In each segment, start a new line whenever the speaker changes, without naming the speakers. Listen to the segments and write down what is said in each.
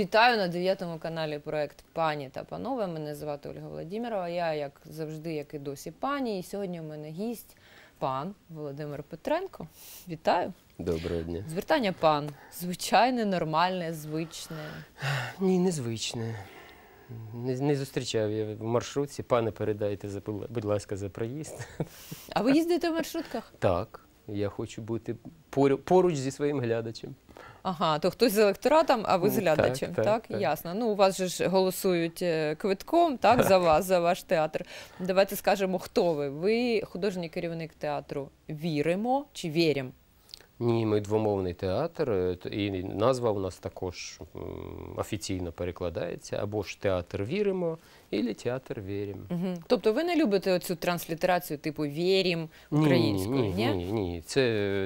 Вітаю на 9-му каналі проект «Пані та панове». Мене звати Ольга Володимирова. Я, як завжди, як і досі, пані. І сьогодні у мене гість пан Володимир Петренко. Вітаю.
Доброго дня.
Звертання пан. Звичайне, нормальне, звичне.
Ні, незвичне. Не зустрічав я в маршрутці. Пане, передайте, будь ласка, за проїзд.
А ви їздите в маршрутках?
Так. Я хочу бути поруч зі своїм глядачем.
Ага, то хтось з електоратом, а ви з глядачем, так? Ясно. Ну, у вас же ж голосують квитком, так, за вас, за ваш театр. Давайте скажемо, хто ви. Ви художній керівник театру «Віримо» чи «Вєрєм»?
Ні, ми двомовний театр, і назва у нас також офіційно перекладається. Або ж «Театр віримо», або «Театр вєрєм».
Угу. Тобто ви не любите оцю транслітерацію типу «Вєрєм» українською, ні?
Ні. Це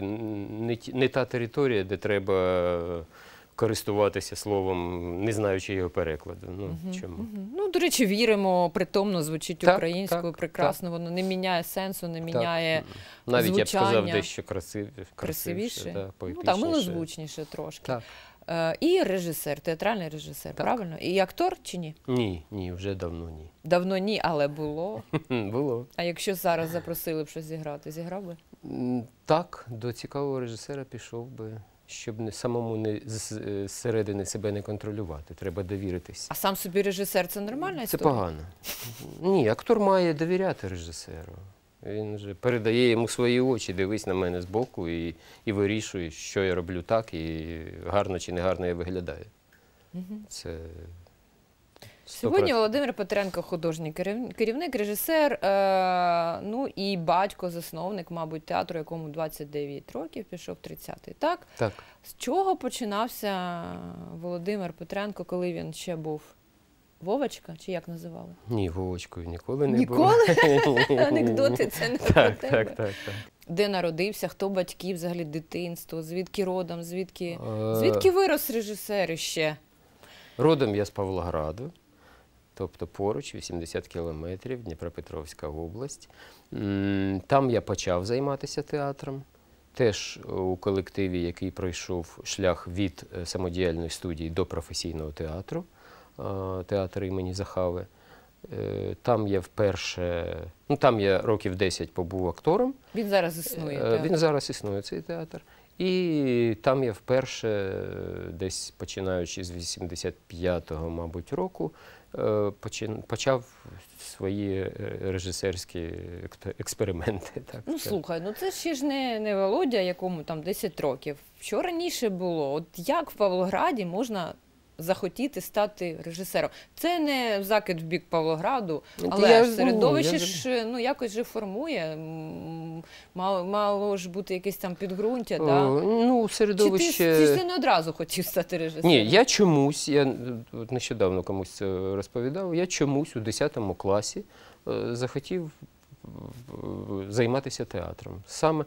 не та територія, де треба користуватися словом, не знаючи його перекладу. Чому?
Ну, до речі, «Віримо» притомно звучить українською, прекрасно, воно не міняє сенсу, не міняє
навіть,
звучання.
я б сказав, дещо
красивіше,
да, поетичніше.
Ну, так, милозвучніше трошки.
Так.
І режисер, театральний режисер,
так.
Правильно? І актор чи ні?
Ні, вже давно ні.
Давно ні, але було.
Було.
А якщо зараз запросили б щось зіграти, зіграв би?
Так, до цікавого режисера пішов би, щоб самому зсередини себе не контролювати. Треба довіритись.
А сам собі режисер – це нормальна історія?
Це погано. Ні, актор має довіряти режисеру. Він же передає йому свої очі, дивись на мене збоку і вирішує, що я роблю так, і гарно чи не гарно я виглядаю. Це...
Сьогодні Володимир Петренко – художній керівник, режисер, ну і батько, засновник, мабуть, театру, якому 29 років, пішов 30-й, так?
Так.
З чого починався Володимир Петренко, коли він ще був? Вовочка, чи як називали?
Ні, Вовочкою ніколи не був.
Ніколи? Анекдоти це не про тебе.
Так.
Де народився, хто батьки, взагалі дитинство, звідки родом, звідки вирос режисер іще?
Родом я з Павлограду, тобто поруч, 80 кілометрів, Дніпропетровська область. Там я почав займатися театром. Теж у колективі, який пройшов шлях від самодіяльної студії до професійного театру, театр імені Захави. Там я вперше, там я років 10 побув актором.
Він зараз існує, так?
Він зараз існує, цей театр. І там я вперше, десь починаючи з 85-го, мабуть, року, почав свої режисерські експерименти. Так,
ну, слухай, це ще ж не Володя, якому там 10 років. Що раніше було? От як в Павлограді можна захотіти стати режисером? Це не закид в бік Павлограду, але середовище ж якось же формує. Мало ж бути якесь там підґрунтя, так?
Середовище...
Чи ти не одразу хотів стати режисером?
Ні, я чомусь, я нещодавно комусь це розповідав, я чомусь у 10 класі захотів займатися театром. Саме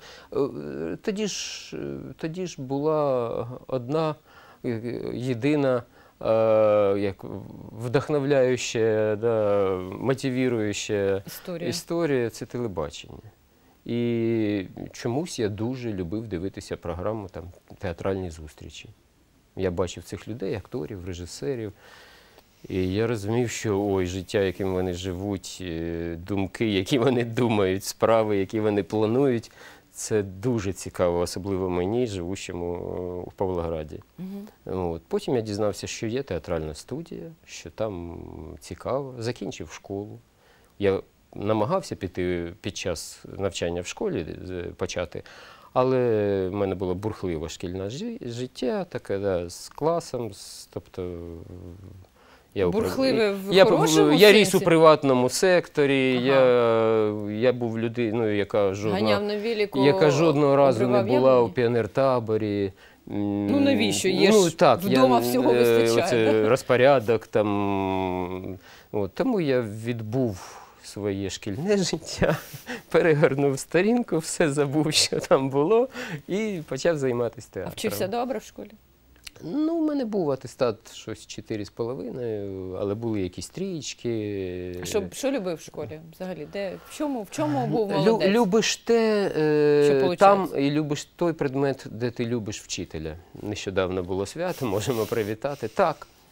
тоді ж була одна єдина як вдохновляюча, мотивуюча історія – це телебачення. І чомусь я дуже любив дивитися програму «Театральні зустрічі». Я бачив цих людей, акторів, режисерів. І я розумів, що життя, яким вони живуть, думки, які вони думають, справи, які вони планують, це дуже цікаво, особливо мені, живущому в Павлограді. Потім я дізнався, що є театральна студія, що там цікаво. Закінчив школу. Я намагався піти під час навчання в школі почати, але в мене було бурхливе шкільне життя, таке, з класом, тобто... Я ріс у приватному секторі, я був людиною, яка жодного разу не була у піонертаборі.
Ну навіщо? Є ж вдома всього вистачає.
Розпорядок там. Тому я відбув своє шкільне життя, перегорнув сторінку, все забув, що там було, і почав займатися театром.
А вчився добре в школі?
У мене був атестат щось 4,5, але були якісь трієчки.
А що любив в школі взагалі? В чому був молодець?
Любиш те там і любиш той предмет, де ти любиш вчителя. Нещодавно було свято, можемо привітати. Так,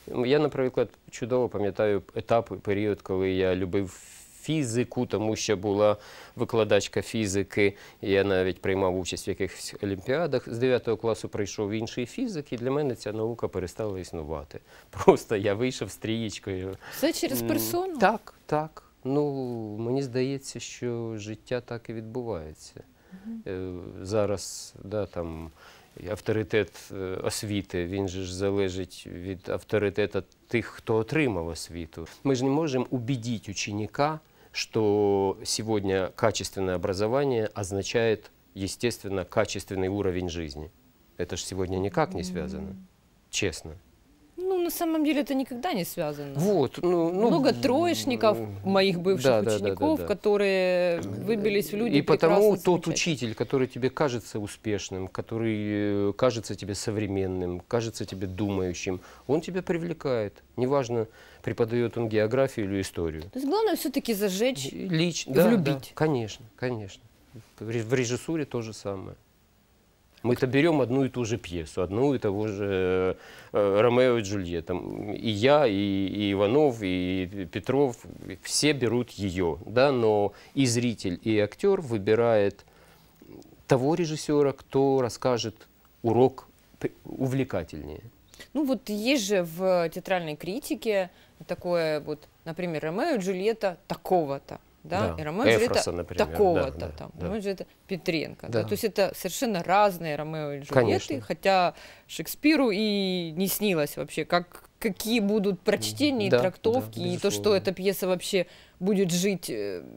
Я, наприклад, чудово пам'ятаю етап, період, коли я любив фізику, тому що була викладачка фізики, і я навіть приймав участь в якихось олімпіадах. З 9 класу прийшов інший фізик, і для мене ця наука перестала існувати. Просто я вийшов з трієчкою.
Все через персону?
Так, так. Ну, мені здається, що життя так і відбувається. Зараз, да, там, авторитет освіти, він же ж залежить від авторитету тих, хто отримав освіту. Мы же не можем убедить ученика, что сегодня качественное образование означает, естественно, качественный уровень жизни. Это же сегодня никак не связано, честно.
Ну, на самом деле это никогда не связано.
Вот,
Много троечников, моих бывших учеников, которые выбились в люди.
И потому тот учитель, который тебе кажется успешным, который кажется тебе современным, кажется тебе думающим, он тебя привлекает. Неважно, преподает он географию или историю.
То есть главное все-таки зажечь,
влюбить. Да, конечно, конечно. В режиссуре то же самое. Мы-то берем одну и ту же пьесу, одну и того же Ромео и Джульетта. И я, и Иванов, и Петров, все берут ее, да, но и зритель, и актер выбирает того режиссера, кто расскажет урок увлекательнее.
Ну вот есть же в театральной критике такое вот, например, Ромео и Джульетта такого-то. Да? И Ромео и Джульетта такого-то, Ромео и Джульетта Петренко. Да. То есть это совершенно разные Ромео и Джульетты, хотя Шекспиру и не снилось вообще, какие будут прочтения и трактовки, и то, что эта пьеса вообще будет жить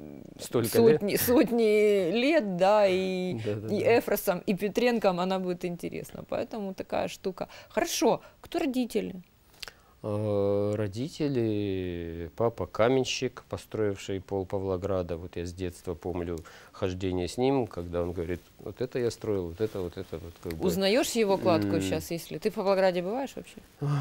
сотни лет, да, и Эфросом, и Петренком она будет интересна. Поэтому такая штука. Хорошо, кто родители?
Родители, папа каменщик, построивший пол Павлограда. Вот я с детства помню хождение с ним, когда он говорит, вот это я строил, вот это. Вот, как бы.
Узнаешь его кладку сейчас, если ты в Павлограде бываешь вообще?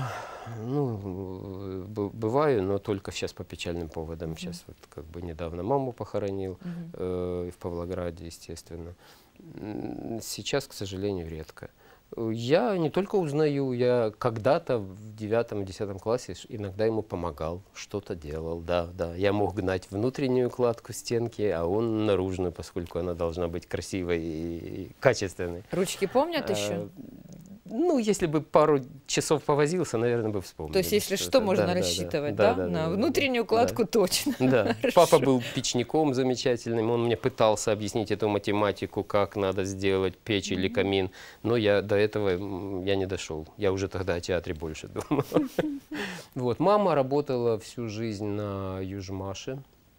Ну, бываю, но только сейчас по печальным поводам. Сейчас вот как бы недавно маму похоронил в Павлограде, естественно. Сейчас, к сожалению, редко. Я не только узнаю, я когда-то в 9-10 классе иногда ему помогал, что-то делал, да. Я мог гнать внутреннюю кладку стенки, а он наружную, поскольку она должна быть красивой и качественной.
Ручки помнят еще?
Ну, если бы пару часов повозился, наверное, бы вспомнил.
То есть, если что, можно рассчитывать, да? На внутреннюю кладку точно.
Да. Папа был печником замечательным, он мне пытался объяснить эту математику, как надо сделать печь или камин, но до этого я не дошел. Я уже тогда о театре больше думал. Вот. Мама работала всю жизнь на Южмаше,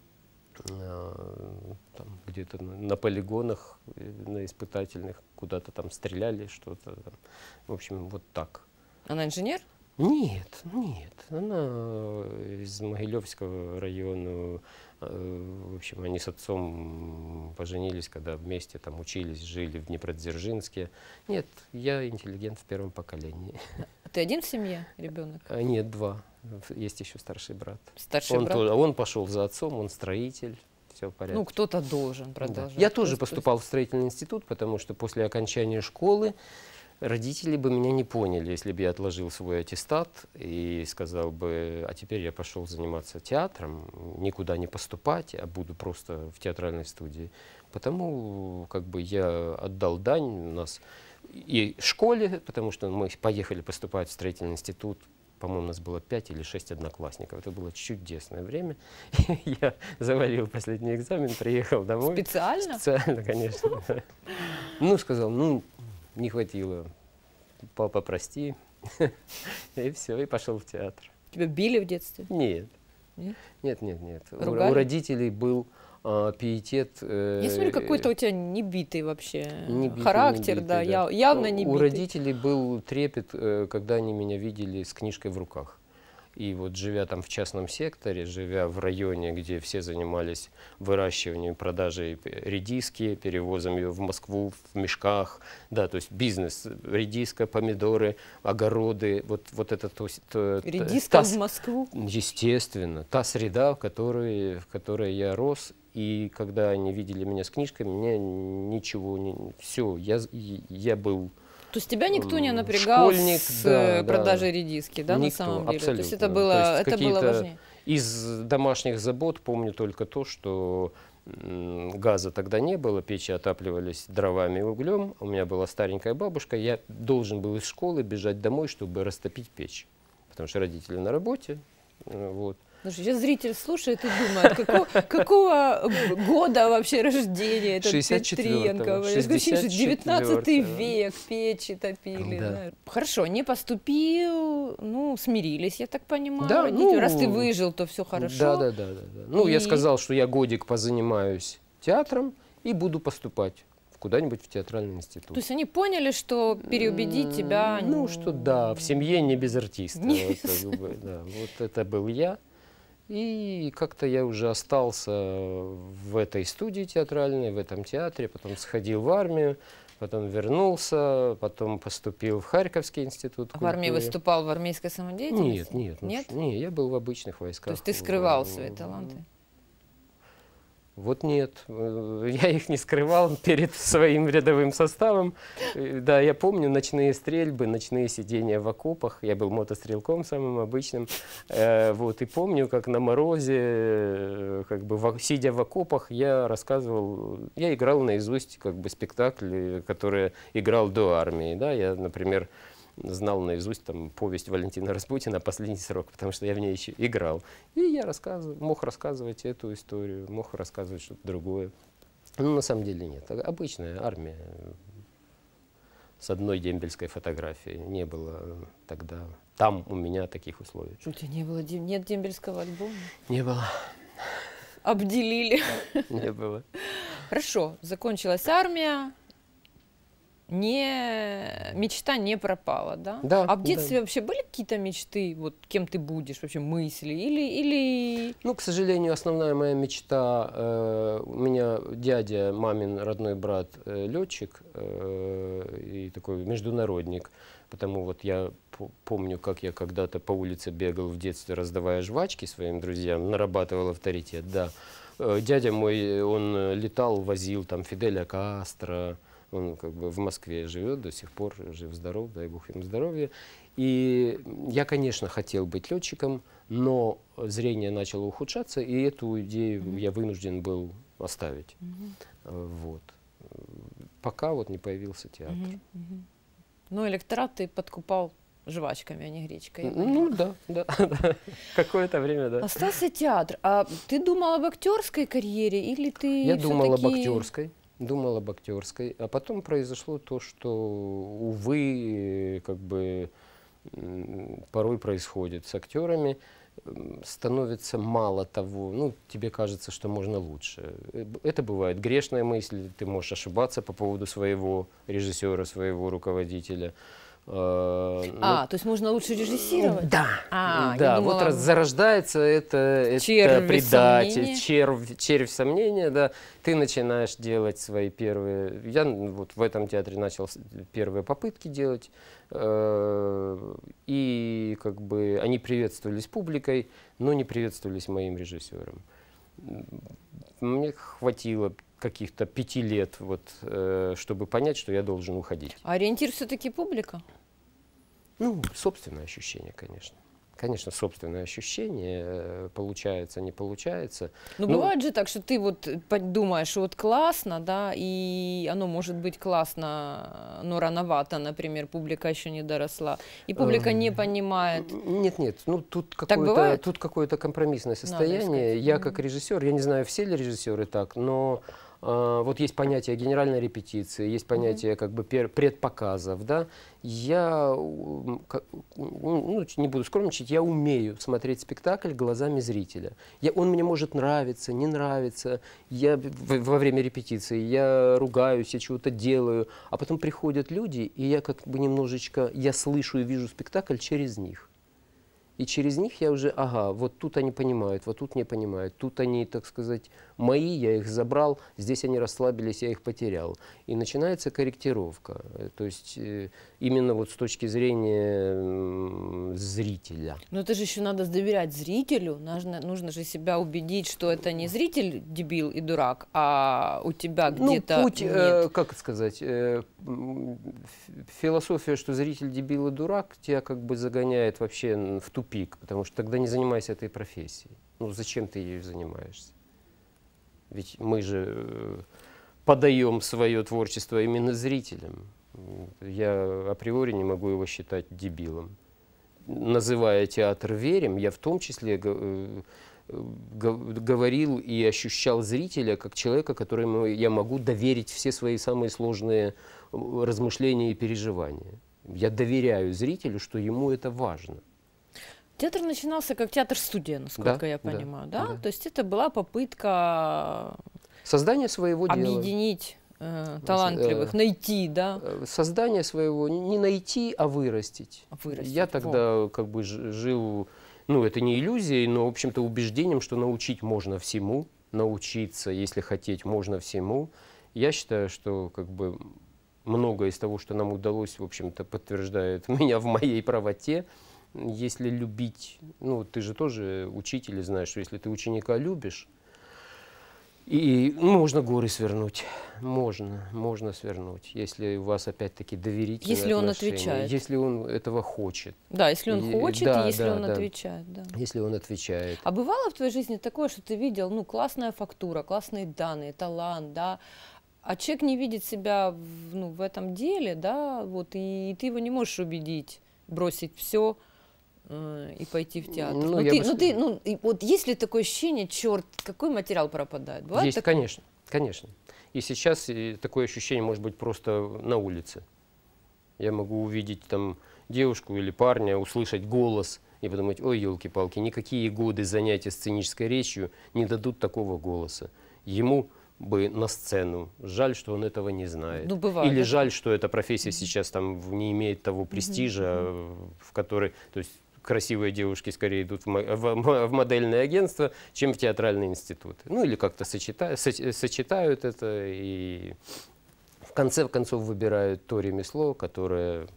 где-то на полигонах, на испытательных, куда-то там стреляли, что-то. В общем, вот так.
Она инженер?
Нет. Она из Могилевского района. В общем, они с отцом поженились, когда вместе там учились, жили в Днепродзержинске. Нет, я интеллигент в первом поколении.
А ты один в семье, ребенок?
Нет, 2. Есть еще старший брат.
Старший брат?
Он пошел за отцом, он строитель. Все в порядке.
Ну, кто-то должен продолжать.
Да. Я тоже поступал в строительный институт, потому что после окончания школы родители бы меня не поняли, если бы я отложил свой аттестат и сказал бы, а теперь я пошел заниматься театром, никуда не поступать, а буду просто в театральной студии. Потому как бы я отдал дань у нас и школе, потому что мы поехали поступать в строительный институт. По-моему, у нас было 5 или 6 одноклассников. Это было чудесное время. Я завалил последний экзамен, приехал домой.
Специально?
Специально, конечно. Ну, сказал, не хватило. Папа, прости. И все, и пошел в театр.
Тебя били в детстве?
Нет. Нет.
Ругали?
У родителей был пиетет.
Я смотрю, какой-то у тебя небитый вообще
не
характер,
битый,
да, явно небитый.
У родителей был трепет, когда они меня видели с книжкой в руках. И вот живя там в частном секторе, живя в районе, где все занимались выращиванием, продажей редиски, перевозом ее в Москву в мешках, да, то есть бизнес, редиска, помидоры, огороды, вот это
редиска в Москву?
Естественно, та среда, в которой я рос. И когда они видели меня с книжкой, мне ничего не... Все, я был...
То есть тебя никто не напрягал
школьник,
с продажей редиски, да,
никто,
на самом деле?
абсолютно.
То есть это было важнее?
Из домашних забот помню только то, что газа тогда не было, печи отапливались дровами и углем. У меня была старенькая бабушка, я должен был из школы бежать домой, чтобы растопить печь, потому что родители на работе. Вот.
Слушай, сейчас зритель слушает и думает, какого года вообще рождения этот Петренко? 19 век, печи топили.
Да.
Да. Хорошо, не поступил, ну, смирились, я так понимаю.
Да,
родители. Раз ты выжил, то все хорошо.
Да. Ну, я сказал, что я годик позанимаюсь театром и буду поступать куда-нибудь в театральный институт.
То есть они поняли, что переубедить тебя...
Ну, что да, в семье не без артиста. Вот это был я. И как-то я уже остался в этой студии театральной, в этом театре, потом сходил в армию, потом вернулся, потом поступил в Харьковский институт культуры.
В армии выступал в армейской самодеятельности?
Нет. Я был в обычных войсках.
То есть ты скрывал свои таланты?
Вот нет, я их не скрывал перед своим рядовым составом. Да, я помню ночные стрельбы, ночные сидения в окопах. Я был мотострелком самым обычным. Вот, и помню, как на морозе, как бы сидя в окопах, я рассказывал, я играл наизусть как бы спектакли, которые играл до армии. Да? Я, например, знал наизусть там повесть Валентина Распутина «Последний срок», потому что я в ней еще играл. И я мог рассказывать эту историю, мог рассказывать что-то другое. Ну, на самом деле нет. Обычная армия с одной дембельской фотографией. Не было тогда там у меня таких условий.
У тебя не было, нет дембельского альбома?
Не было.
Обделили.
Не было.
Хорошо, закончилась армия. Мечта не пропала, да?
Да.
А в детстве вообще были какие-то мечты, вот кем ты будешь, вообще мысли? Или...
Ну, к сожалению, основная моя мечта, у меня дядя, мамин родной брат, летчик и такой международник. Потому вот я помню, как я когда-то по улице бегал в детстве, раздавая жвачки своим друзьям, нарабатывал авторитет, да. Дядя мой, он летал, возил там Фиделя Кастро. Он как бы в Москве живет, до сих пор жив-здоров, дай бог ему здоровья. И я, конечно, хотел быть летчиком, но зрение начало ухудшаться, и эту идею я вынужден был оставить. Вот. Пока вот не появился театр.
Ну, электорат ты подкупал жвачками, а не гречкой.
Ну да. Какое-то время, да.
Остался театр. А ты думал об актерской карьере или ты
Я думал об актерской. Думал об актерской, а потом произошло то, что, увы, как бы порой происходит с актерами. Становится мало того, ну, тебе кажется, что можно лучше. Это бывает грешная мысль, ты можешь ошибаться по поводу своего режиссера, своего руководителя.
То есть можно лучше режиссировать?
Да,
да,
думала, вот зарождается это предатель, червь сомнения, да. Ты начинаешь делать свои первые... Я вот в этом театре начал первые попытки делать, и как бы они приветствовались публикой, но не приветствовались моим режиссером. Мне хватило каких-то 5 лет, вот, чтобы понять, что я должен уходить.
А ориентир все-таки публика?
Ну, собственное ощущение, конечно. Конечно, собственное ощущение, получается, не получается.
Ну, бывает же так, что ты вот думаешь, что вот классно, да, и оно может быть классно, но рановато, например, публика еще не доросла, и публика не понимает.
Нет, ну тут какое-то компромиссное состояние. Я как режиссер, я не знаю, все ли режиссеры так, но вот есть понятие генеральной репетиции, есть понятие как бы предпоказов, да. Я, ну, не буду скромничать, я умею смотреть спектакль глазами зрителя. Он мне может нравиться, не нравиться. Я во время репетиции я ругаюсь, я чего-то делаю, а потом приходят люди, и я как бы немножечко, я слышу и вижу спектакль через них. И через них я уже, ага, вот тут они понимают, вот тут не понимают, тут они, так сказать, мои, я их забрал, здесь они расслабились, я их потерял. И начинается корректировка. То есть именно вот с точки зрения зрителя.
Но это же еще надо доверять зрителю. Нужно же себя убедить, что это не зритель дебил и дурак, а у тебя где-то
путь,
нет.
как сказать, философия, что зритель дебил и дурак, тебя как бы загоняет вообще в тупик, потому что тогда не занимайся этой профессией. Ну зачем ты ею занимаешься? Ведь мы же подаем свое творчество именно зрителям. Я априори не могу его считать дебилом. Называя театр «Верим», я в том числе говорил и ощущал зрителя как человека, которому я могу доверить все свои самые сложные размышления и переживания. Я доверяю зрителю, что ему это важно.
Театр начинался как театр-студия, насколько я понимаю, да? То есть это была попытка
создания своего дела.
Объединить талантливых, найти, да?
Создание своего, не найти, а вырастить. Я тогда как бы жил, ну это не иллюзией, но в общем-то убеждением, что научить можно всему, научиться, если хотеть, можно всему. Я считаю, что как бы многое из того, что нам удалось, в общем-то, подтверждает меня в моей правоте. Если любить, ну ты же тоже учитель и знаешь, что если ты ученика любишь, и можно горы свернуть, можно свернуть, если у вас опять-таки доверительные
отношения. Если он отвечает.
Если он этого хочет.
Да, если он хочет, и если он отвечает. Да.
Если он отвечает.
А бывало в твоей жизни такое, что ты видел, ну, классная фактура, классные данные, талант, да, а человек не видит себя в этом деле, да, вот, и ты его не можешь убедить бросить все и пойти в театр. Вот есть ли такое ощущение, черт, какой материал пропадает? Бывает
есть, конечно, конечно. И сейчас такое ощущение может быть просто на улице. Я могу увидеть там девушку или парня, услышать голос и подумать, ой, елки-палки, никакие годы занятия сценической речью не дадут такого голоса. Ему бы на сцену. Жаль, что он этого не знает.
Ну, бывает,
или жаль, что эта профессия сейчас там не имеет того престижа, в который... То есть, красивые девушки скорее идут в модельное агентство, чем в театральные институты. Ну или как-то сочетают это и в конце концов выбирают то ремесло, которое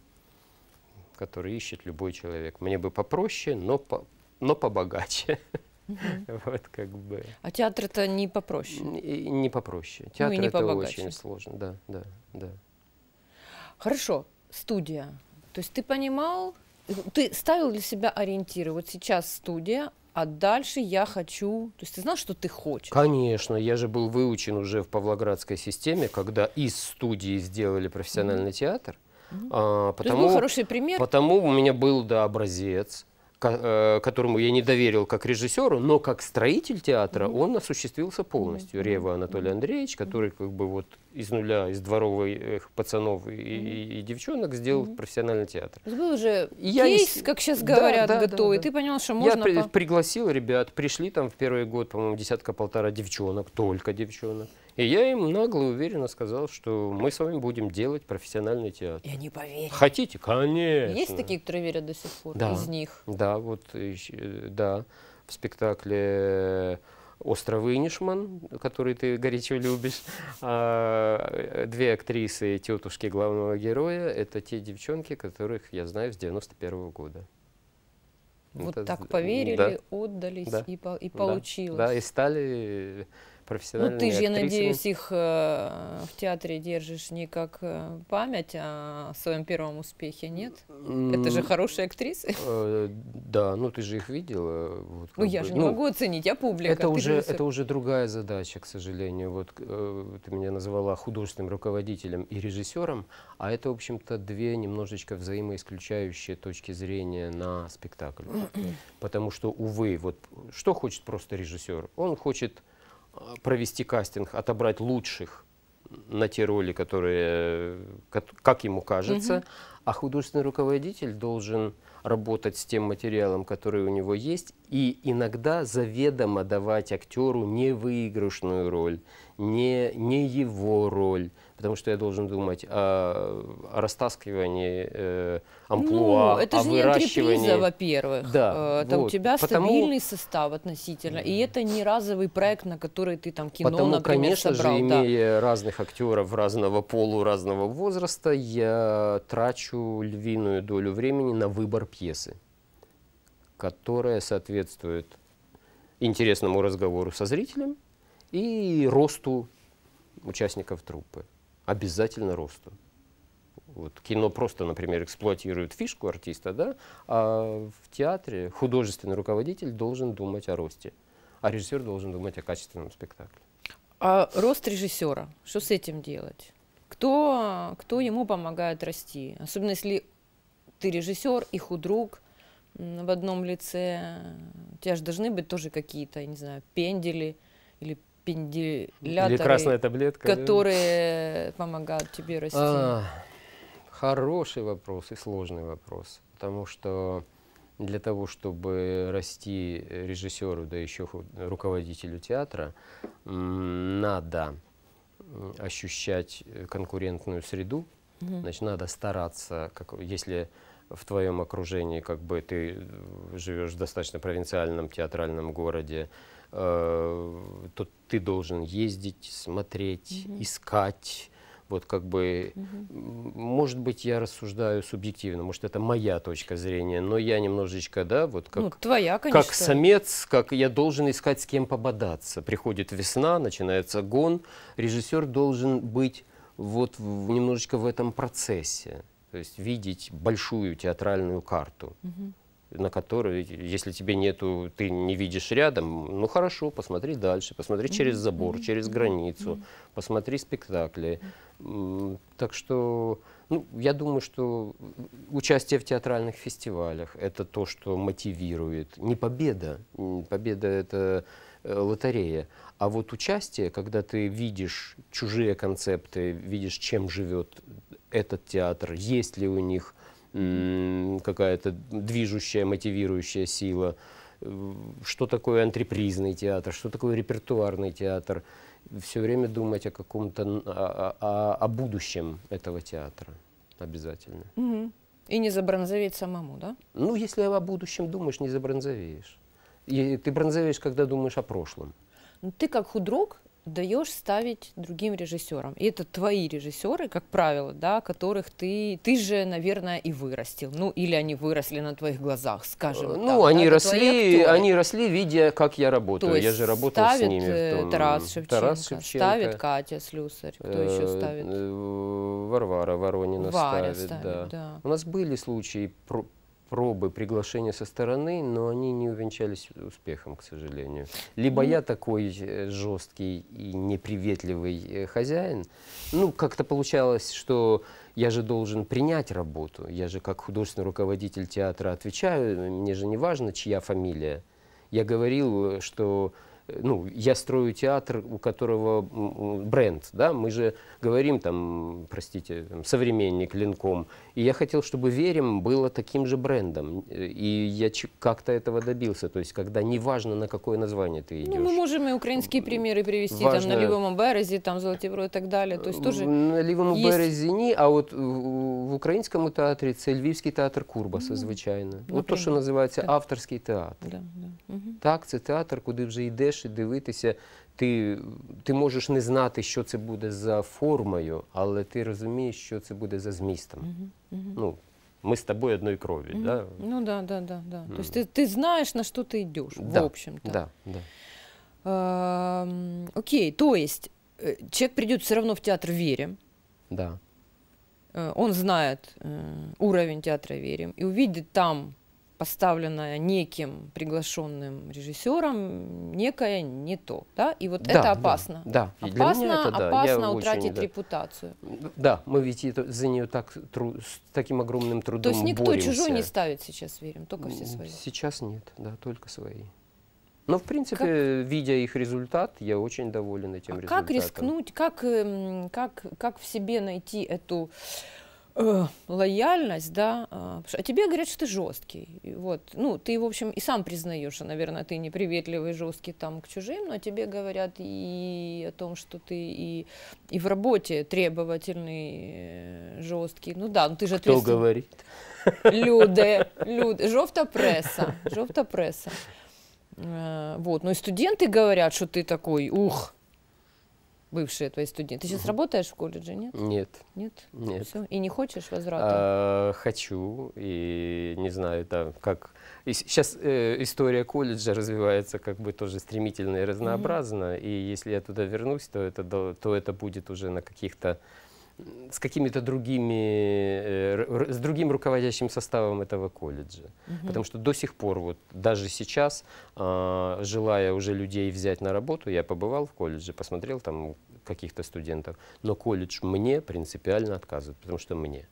ищет любой человек. Мне бы попроще, но побогаче. Вот как бы.
А театр это не попроще?
Не попроще. Театр это очень сложно. Да.
Хорошо, студия. То есть ты понимал, ты ставил для себя ориентиры. Вот сейчас студия, а дальше я хочу... То есть ты знал, что ты хочешь?
Конечно. Я же был выучен уже в Павлоградской системе, когда из студии сделали профессиональный театр.
То есть был хороший пример?
Потому у меня был, да, образец, которому я не доверил как режиссеру, но как строитель театра он осуществился полностью. Рева Анатолий Андреевич, который как бы вот из нуля, из дворовых пацанов и девчонок сделал профессиональный театр.
То есть был уже кейс, как сейчас говорят, готовый.
Да.
Ты понял, что можно...
Я пригласил ребят, пришли там в первый год, по-моему, 10-1,5 девчонок, только девчонок. И я им нагло и уверенно сказал, что мы с вами будем делать профессиональный театр.
И они поверили.
Хотите? Конечно.
Есть такие, которые верят до сих пор из них?
Да, вот, да, в спектакле «Остров Инишман», который ты горячо любишь, две актрисы, тетушки главного героя, это те девчонки, которых я знаю с 91-го года.
Вот это, так поверили, отдались и получилось.
Да, и стали профессиональными
актрисами. Ну ты же, я надеюсь, их в театре держишь не как память о своем первом успехе, нет? Это же хорошие актрисы.
Да, ну ты же их видела. Вот,
ну я же не могу оценить, я публика.
Это уже другая задача, к сожалению. Вот ты меня назвала художественным руководителем и режиссером, а это, в общем-то, две немножечко взаимоисключающие точки зрения на спектакль. Потому что, увы, вот что хочет просто режиссер? Он хочет провести кастинг, отобрать лучших на те роли, которые, как ему кажется, А художественный руководитель должен работать с тем материалом, который у него есть, и иногда заведомо давать актеру невыигрышную роль, не его роль, потому что я должен думать о растаскивании амплуа,
это
о
же не
выращивании.
антреприза, во-первых.
Да,
это
вот.
у тебя стабильный состав относительно, и это не разовый проект, на который ты там кино,
Потому,
например,
конечно
собрал.
же, имея разных актеров разного полу, разного возраста, я трачу львиную долю времени на выбор пьесы, которая соответствует интересному разговору со зрителем и росту участников труппы. Обязательно росту. Вот кино просто, например, эксплуатирует фишку артиста, да, а в театре художественный руководитель должен думать о росте, а режиссер должен думать о качественном спектакле.
А рост режиссера, что с этим делать? Кто ему помогает расти? Особенно если ты режиссер и худрук в одном лице. У тебя же должны быть тоже какие-то, я не знаю, пендели или пенделяторы,
или красная таблетка,
которые помогают тебе расти.
Хороший вопрос и сложный вопрос, потому что для того, чтобы расти режиссеру, да еще руководителю театра, надо ощущать конкурентную среду, значит, надо стараться, если в твоем окружении как бы ты живешь в достаточно провинциальном театральном городе, то ты должен ездить, смотреть, искать. Вот как бы, может быть, я рассуждаю субъективно, может, это моя точка зрения, но я немножечко, да, вот как,
твоя, конечно.
Как самец, как я должен искать, с кем пободаться. Приходит весна, начинается гон, режиссер должен быть вот немножечко в этом процессе, то есть видеть большую театральную карту. На которой, если тебе нету, ты не видишь рядом, ну хорошо, посмотри дальше, посмотри через забор, через границу, посмотри спектакли. Так что, ну, я думаю, что участие в театральных фестивалях – это то, что мотивирует. Не победа, победа – это лотерея, а вот участие, когда ты видишь чужие концепты, видишь, чем живет этот театр, есть ли у них какая-то движущая, мотивирующая сила, что такое антрепризный театр, что такое репертуарный театр. Все время думать о каком-то, о будущем этого театра обязательно.
И не забронзоветь самому, да?
Ну, если о будущем думаешь, не забронзовеешь. И ты бронзовеешь, когда думаешь о прошлом.
Ты как худрук даешь ставить другим режиссерам. И это твои режиссеры, как правило, да, которых ты же, наверное, и вырастил. Ну, или они выросли на твоих глазах, скажем так.
Ну, они росли, видя, как я работаю.
То есть
я же работал с ними.
Ставит Тарас Шевченко, ставит Катя Слюсарь. Кто еще ставит?
Варвара Воронина ставит, да. У нас были случаи пробы приглашения со стороны, но они не увенчались успехом, к сожалению. Либо я такой жесткий и неприветливый хозяин, ну, как-то получалось, что я же должен принять работу, я же как художественный руководитель театра отвечаю, мне же не важно, чья фамилия. Я говорил, что ну, я строю театр, у которого бренд, да, мы же говорим там, простите, там, современник, Ленком, и я хотел, чтобы Верем было таким же брендом, и я как-то этого добился, то есть, когда неважно, на какое название ты идешь.
Ну, мы можем и украинские примеры привести, там, на Лівому березі, там, Золотівро и так далее, то есть, тоже
на Лівому березі ні, а от в українському театрі це Львівський театр Курбаса, звичайно. От то, що називається авторський театр. Так, це театр, куди вже йдеш і дивитися. Ти можеш не знати, що це буде за формою, але ти розумієш, що це буде за змістом. Ну, мы с тобой одной крови, да?
Ну да. То есть ты знаешь, на что ты идешь, в общем-то.
Да.
Окей, то есть человек придет все равно в театр Верем.
Да.
Он знает уровень театра Верем и увидит там поставленное неким приглашенным режиссером некое не то, да? И вот это опасно.
Да.
Опасно утратить репутацию.
Да, мы ведь за нее с таким огромным трудом боремся.
То есть никто чужой не ставит сейчас Верем, только все свои?
Сейчас нет, да, только свои. Но, в принципе, видя их результат, я очень доволен этим результатом.
Как рискнуть, как в себе найти эту Лояльность, да. А тебе говорят, что ты жесткий. Вот. Ну, ты, в общем, и сам признаешь, что, наверное, ты неприветливый, жесткий там к чужим, но тебе говорят и о том, что ты и в работе требовательный, жесткий. Ну да, ну ты же
ответственный. Кто говорит?
Люди. Жовта преса. Вот. Ну и студенты говорят, что ты такой, бывшие твои студенты. Ты сейчас работаешь в колледже, нет?
Нет.
Нет?
Нет.
Все? И не хочешь возврата?
Хочу, и не знаю, да, как... Сейчас история колледжа развивается как бы тоже стремительно и разнообразно, и если я туда вернусь, то это будет уже на каких-то... с какими-то другими, с другим руководящим составом этого колледжа. Потому что до сих пор, вот даже сейчас, желая уже людей взять на работу, я побывал в колледже, посмотрел там каких-то студентов, но колледж мне принципиально отказывает, потому что мне.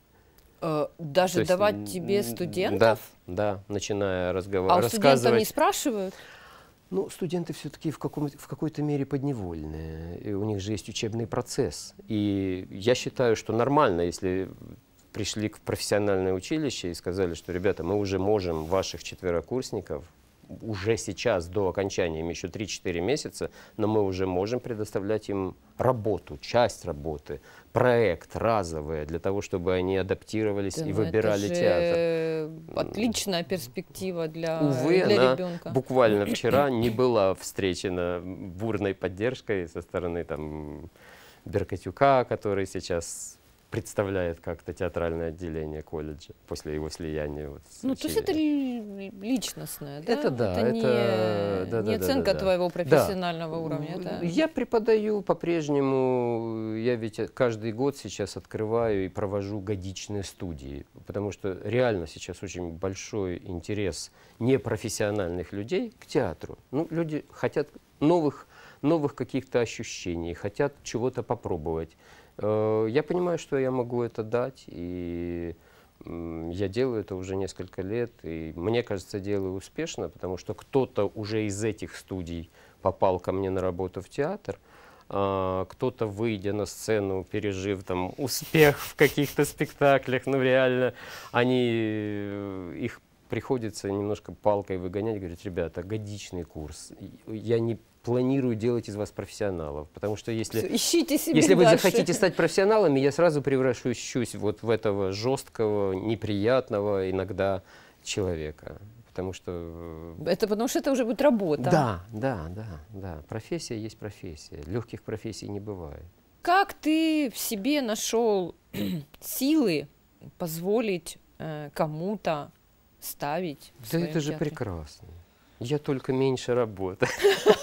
Даже давать тебе студентов?
Да, начиная рассказывать.
А у студентов не спрашивают?
Ну, студенты все-таки в какой-то мере подневольные, и у них же есть учебный процесс. И я считаю, что нормально, если пришли в профессиональное училище и сказали, что, ребята, мы уже можем ваших четверокурсников, уже сейчас, до окончания, им еще 3-4 месяца, но мы уже можем предоставлять им работу, часть работы, проект разовый, для того, чтобы они адаптировались и выбирали театр.
Отличная перспектива для
ребенка. Буквально вчера не была встречена бурной поддержкой со стороны там Беркатюка, который сейчас представляет как-то театральное отделение колледжа после его слияния. Вот,
ну, то есть это личностное, да?
Это да.
Это не оценка твоего профессионального уровня. Это...
Я преподаю по-прежнему, я ведь каждый год сейчас открываю и провожу годичные студии, потому что реально сейчас очень большой интерес непрофессиональных людей к театру. Ну, люди хотят новых каких-то ощущений, хотят чего-то попробовать. Я понимаю, что я могу это дать, и я делаю это уже несколько лет, и мне кажется, делаю успешно, потому что кто-то уже из этих студий попал ко мне на работу в театр, кто-то, выйдя на сцену, пережив там успех в каких-то спектаклях, ну реально, их приходится немножко палкой выгонять, говорить, ребята, годичный курс, я не планирую делать из вас профессионалов, потому что если вы захотите стать профессионалами, я сразу превращусь вот в этого жесткого, неприятного иногда человека, потому что...
Это потому что это уже будет работа.
Да. Профессия есть профессия, легких профессий не бывает.
Как ты в себе нашел силы позволить кому-то ставить в своем
это же
театре?
прекрасно. Я только меньше работаю.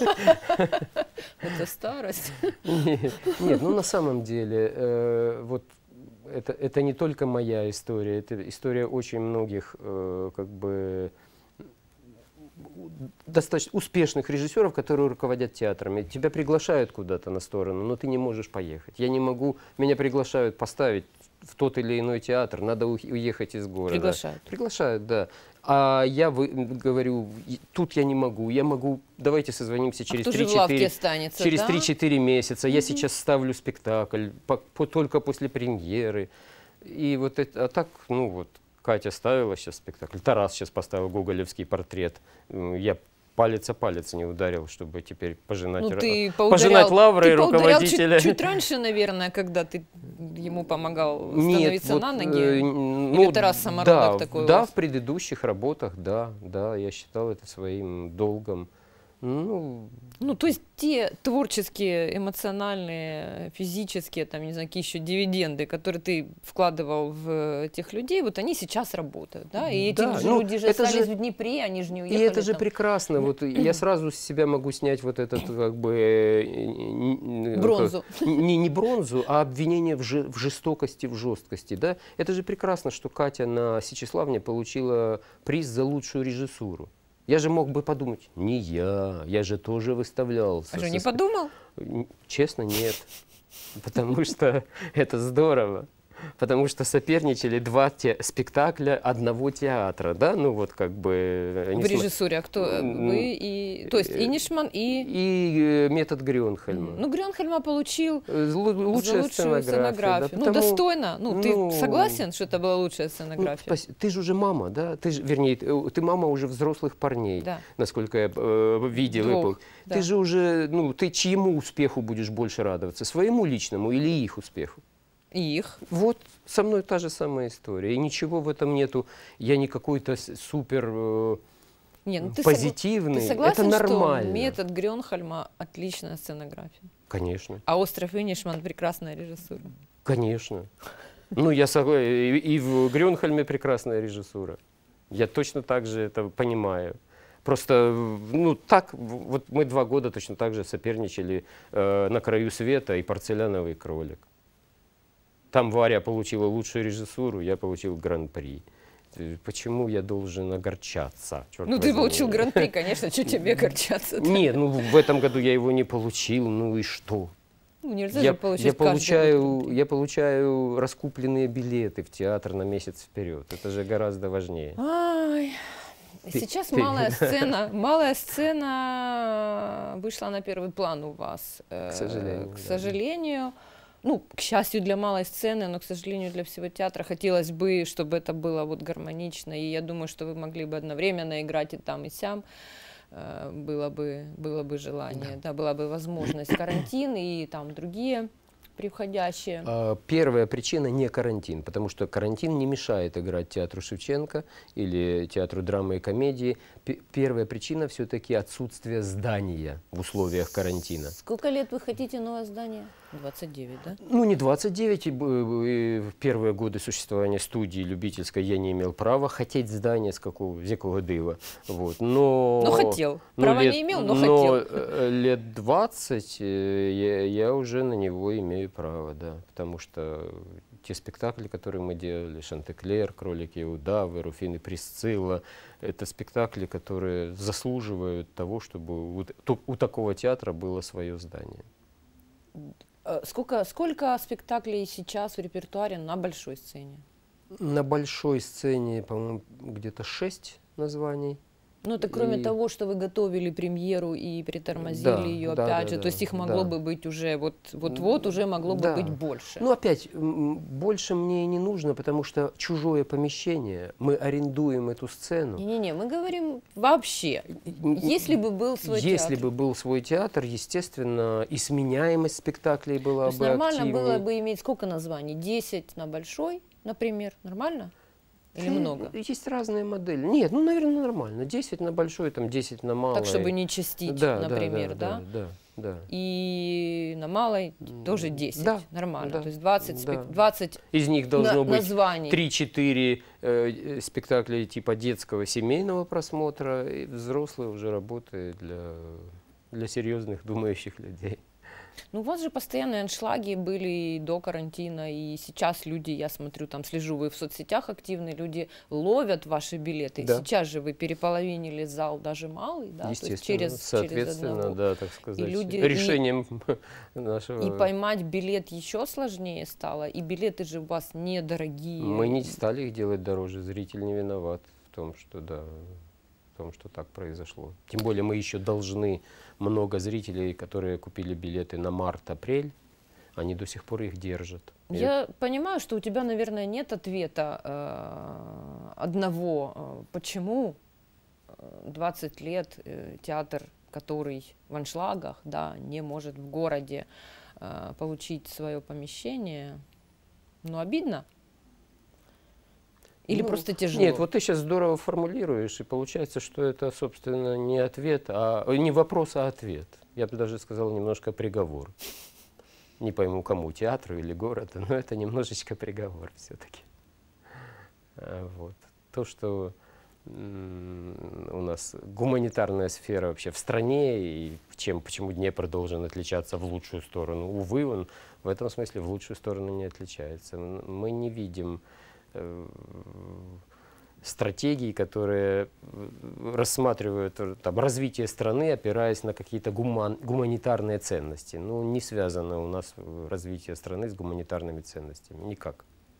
Это старость?
Нет, ну на самом деле, вот это не только моя история, это история очень многих как бы достаточно успешных режиссеров, которые руководят театрами. Тебя приглашают куда-то на сторону, но ты не можешь поехать. Я не могу, меня приглашают поставить в тот или иной театр, надо уехать из города.
Приглашают?
Приглашают, да. А я говорю, тут я не могу, давайте созвонимся через 3-4 месяца, я сейчас ставлю спектакль, только после премьеры. И вот это, а так, ну вот, Катя ставила сейчас спектакль, Тарас сейчас поставил гоголевский портрет, я палец о палец не ударил, чтобы теперь пожинать лавры руководителя.
Чуть раньше, наверное, когда ты ему помогал становиться на ноги? Или Тарас Самородок такой?
Да, в предыдущих работах, да, я считал это своим долгом.
Ну, то есть те творческие, эмоциональные, физические, там, не знаю, какие еще дивиденды, которые ты вкладывал в этих людей, вот они сейчас работают, да? И эти люди же остались в Днепре, они же не уехали.
И это же прекрасно. Вот я сразу с себя могу снять вот этот, как бы...
Бронзу.
Не бронзу, а обвинение в жестокости, в жесткости, да? Это же прекрасно, что Катя на Сечеславне получила приз за лучшую режиссуру. Я же мог бы подумать, не я же тоже выставлялся.
А что, не подумал?
Честно, нет. Потому что это здорово. потому что соперничали два спектакля одного театра, да, ну вот как бы...
В режиссуре, а кто? Вы и... То есть Инишман и...
И метод Грёнхельма.
Ну, Грёнхельма получил
лучшую сценографию. Да,
ну, достойно. Ну, ты согласен, что это была лучшая сценография?
Ну, ты же уже мама, да? Вернее, ты мама уже взрослых парней, да. Насколько я видел. Да. Ты же уже, ну, ты чьему успеху будешь больше радоваться? Своему личному или их успеху?
Их.
Вот со мной та же самая история. И ничего в этом нету. Я не какой-то супер позитивный.
Ты согласен,
это нормально.
Что метод Грёнхельма отличная сценография?
Конечно.
А «Остров Инишман» прекрасная режиссура?
Конечно. Ну, я согласен. И в Грёнхельме прекрасная режиссура. Я точно так же это понимаю. Просто, ну, так, вот мы 2 года точно так же соперничали «На краю света» и «Порцеляновый кролик». Там Варя получила лучшую режиссуру, я получил гран-при. Почему я должен огорчаться? Черт
возьми. Ты получил гран-при, конечно, что тебе огорчаться?
Нет, ну в этом году я его не получил, ну и что?
Ну, нельзя же получить
я получаю раскупленные билеты в театр на месяц вперед. Это же гораздо важнее.
Ай. Сейчас малая сцена вышла на первый план у вас.
К сожалению.
К сожалению. Ну, к счастью для малой сцены, но, к сожалению, для всего театра хотелось бы, чтобы это было вот гармонично. И я думаю, что вы могли бы одновременно играть и там, и сям. Было бы желание, да, была бы возможность. Карантин и там другие приходящие.
Первая причина не карантин, потому что карантин не мешает играть театру Шевченко или театру драмы и комедии. Первая причина все-таки отсутствие здания в условиях карантина.
Сколько лет вы хотите новое здание? 29, да?
Ну, не 29. В первые годы существования студии любительской я не имел права хотеть здание с якого дива. Вот. Но
хотел. Права не имел, но хотел.
Лет 20 я уже на него имею право, да. Потому что те спектакли, которые мы делали, «Шантеклер», «Кролики и удавы», «Руфин и Присцилла», это спектакли, которые заслуживают того, чтобы у такого театра было свое здание.
Сколько спектаклей сейчас в репертуаре на большой сцене?
На большой сцене, по-моему, где-то 6 названий.
Ну, это кроме того, что вы готовили премьеру и притормозили ее опять же, то есть их могло бы быть уже, вот уже могло бы быть больше.
Ну, опять, больше мне не нужно, потому что чужое помещение, мы арендуем эту сцену.
Не-не-не, мы говорим вообще, если бы был свой театр.
Если бы был свой театр, естественно, и сменяемость спектаклей была бы активнее.
Нормально было бы иметь сколько названий? 10 на большой, например, нормально? Или много?
Есть разные модели. Нет, ну, наверное, нормально. 10 на большой, там 10 на малой.
Так, чтобы не частить, например, да?
Да.
И на малой тоже 10.
Да,
нормально.
Да,
то есть 20
из них должно быть
названий.
3-4 спектакля типа детского семейного просмотра, и взрослые уже работают для серьезных думающих людей.
Ну, у вас же постоянные аншлаги были и до карантина, и сейчас люди, я смотрю, там слежу, вы в соцсетях активны, люди ловят ваши билеты. Да. Сейчас же вы переполовинили зал, даже малый, да?
Естественно,
то есть
соответственно,
через
да, так сказать,
и люди,
решением нашего...
И поймать билет еще сложнее стало, и билеты же у вас недорогие.
Мы не стали их делать дороже, зритель не виноват в том, что что так произошло. Тем более мы еще должны много зрителей, которые купили билеты на март-апрель, они до сих пор их держат.
Я понимаю, что у тебя, наверное, нет ответа одного, почему 20 лет театр, который в аншлагах, да, не может в городе получить свое помещение. Но обидно. Или просто тяжело?
Нет, вот ты сейчас здорово формулируешь, и получается, что это, собственно, не ответ, не вопрос, а ответ. Я бы даже сказал, немножко приговор. Не пойму, кому, театру или городу, но это немножечко приговор все-таки. Вот. То, что у нас гуманитарная сфера вообще в стране, и почему Днепр должен отличаться в лучшую сторону. Увы, он в этом смысле в лучшую сторону не отличается. Мы не видим стратегий, которые рассматривают там развитие страны, опираясь на какие-то гуманитарные ценности. Ну, не связано у нас развитие страны с гуманитарными ценностями. Никак.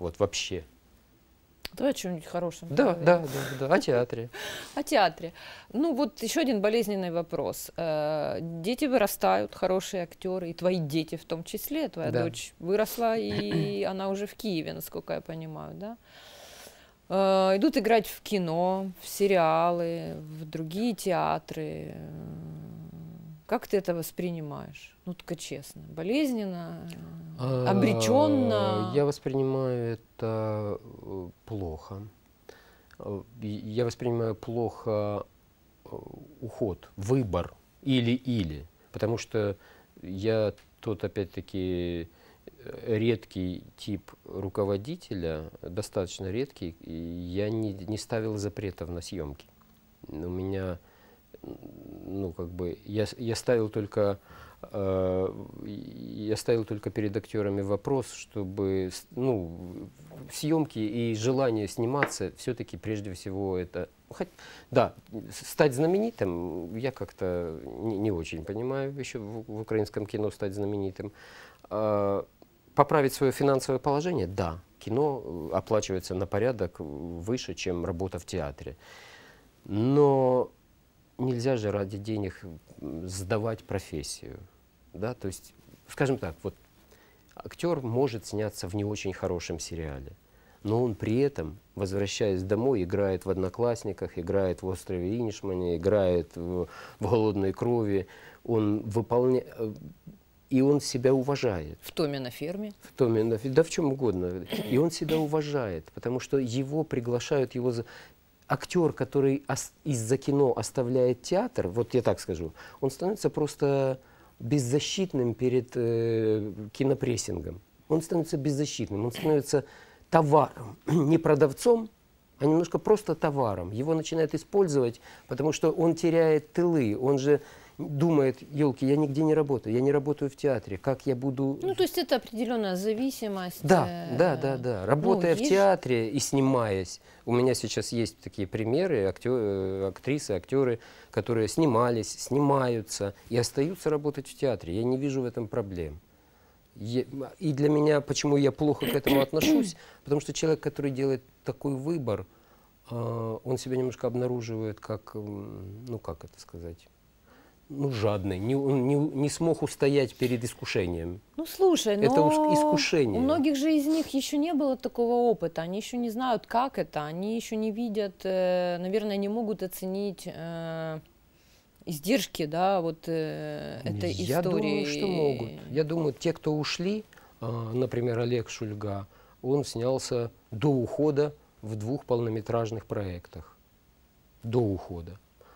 вот вообще.
Давай о чем-нибудь хорошем.
Да, о театре.
О театре. Ну вот еще один болезненный вопрос. Дети вырастают, хорошие актеры, и твои дети в том числе. Твоя дочь выросла, и она уже в Киеве, насколько я понимаю, да? Идут играть в кино, в сериалы, в другие театры. Как ты это воспринимаешь? Ну, только честно. Болезненно, обреченно?
Я воспринимаю это плохо. Я воспринимаю плохо уход, выбор или. Потому что я тот, опять-таки, редкий тип руководителя, достаточно редкий, и я не ставил запретов на съемки. У меня, ну, как бы, я ставил только перед актерами вопрос, чтобы, ну, съемки и желание сниматься все-таки прежде всего это... Да, стать знаменитым, я как-то не очень понимаю еще в украинском кино стать знаменитым. Поправить свое финансовое положение, да, кино оплачивается на порядок выше, чем работа в театре. Но нельзя же ради денег сдавать профессию. Да? То есть, скажем так, вот актер может сняться в не очень хорошем сериале, но он при этом, возвращаясь домой, играет в «Одноклассниках», играет в «Острове Инишмане», играет в «Голодной крови», он выполняет... И он себя уважает.
В «Томе на ферме».
В «Томе на ферме», да в чем угодно. И он себя уважает, потому что его приглашают, его... Актер, который из-за кино оставляет театр, вот я так скажу, он становится просто беззащитным перед кинопрессингом. Он становится беззащитным, он становится товаром, не продавцом, а немножко просто товаром. Его начинают использовать, потому что он теряет тылы, он же думает, елки, я нигде не работаю, я не работаю в театре, как я буду...
Ну, то есть это определенная зависимость.
Да. Работая в театре и снимаясь, у меня сейчас есть такие примеры, актрисы, актеры, которые снимались, снимаются и остаются работать в театре. Я не вижу в этом проблем. И для меня, почему я плохо к этому отношусь, потому что человек, который делает такой выбор, он себя немножко обнаруживает как, ну как это сказать, ну, жадный, не смог устоять перед искушением.
Ну, слушай,
это
но
искушение.
У многих же из них еще не было такого опыта, они еще не знают, как это, они еще не видят, наверное, не могут оценить издержки, да, вот этой истории.
Я думаю, что могут. Я думаю, те, кто ушли, например, Олег Шульга, он снялся до ухода в 2 полнометражных проектах. До ухода.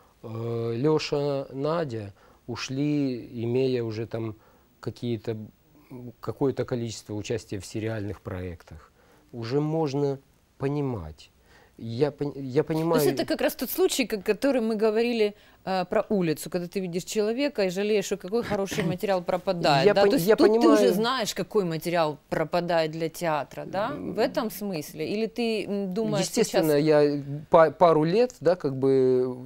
Леша, Надя ушли, имея уже там какое-то количество участия в сериальных проектах. Уже можно понимать. Я понимаю...
То есть это как раз тот случай, о котором мы говорили про улицу, когда ты видишь человека и жалеешь, что какой хороший материал пропадает. То есть тут понимаю... ты уже знаешь, какой материал пропадает для театра, да? В этом смысле? Или ты думаешь
естественно, сейчас... я пару лет, да, как бы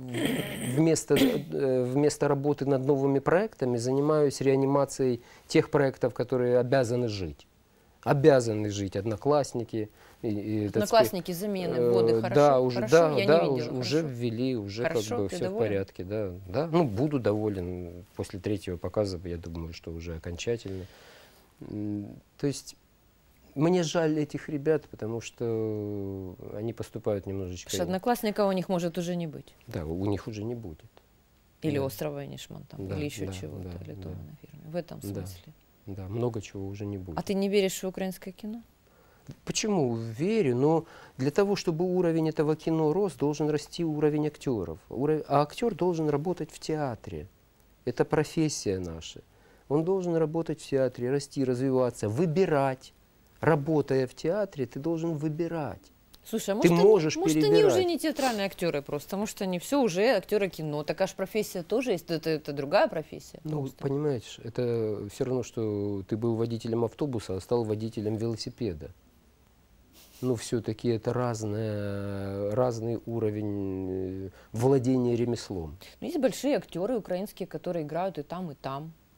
вместо работы над новыми проектами занимаюсь реанимацией тех проектов, которые обязаны жить. Обязаны жить «Одноклассники».
«Одноклассники», замены, вводы, хорошо?
Да, уже,
хорошо?
да,
я
да,
не видела,
уже ввели, уже
хорошо,
как бы все
доволен?
в порядке. Да, да. Ну, буду доволен. После 3-го показа, я думаю, что уже окончательно. То есть мне жаль этих ребят, потому что они поступают немножечко...
Потому что «Одноклассника» у них может уже не быть.
Да, у них уже не будет.
Или «Острова Инишман», там,
да,
или еще
да,
чего-то,
да,
или
да.
«Тома на ферме». В этом смысле.
Да, много чего уже не будет.
А ты не веришь в украинское кино?
Почему? Верю, но для того, чтобы уровень этого кино рос, должен расти уровень актеров. А актер должен работать в театре. Это профессия наша. Он должен работать в театре, расти, развиваться, выбирать. Работая в театре, ты должен выбирать.
Слушай, а
ты можешь
может
перебирать.
они уже не театральные актеры просто, может они все уже актеры кино. Такая же профессия тоже есть, это другая профессия.
Ну,
просто.
понимаешь, это все равно, что ты был водителем автобуса, а стал водителем велосипеда. Ну, все-таки это разный уровень владения ремеслом.
Есть большие актеры украинские, которые играют и там, и там.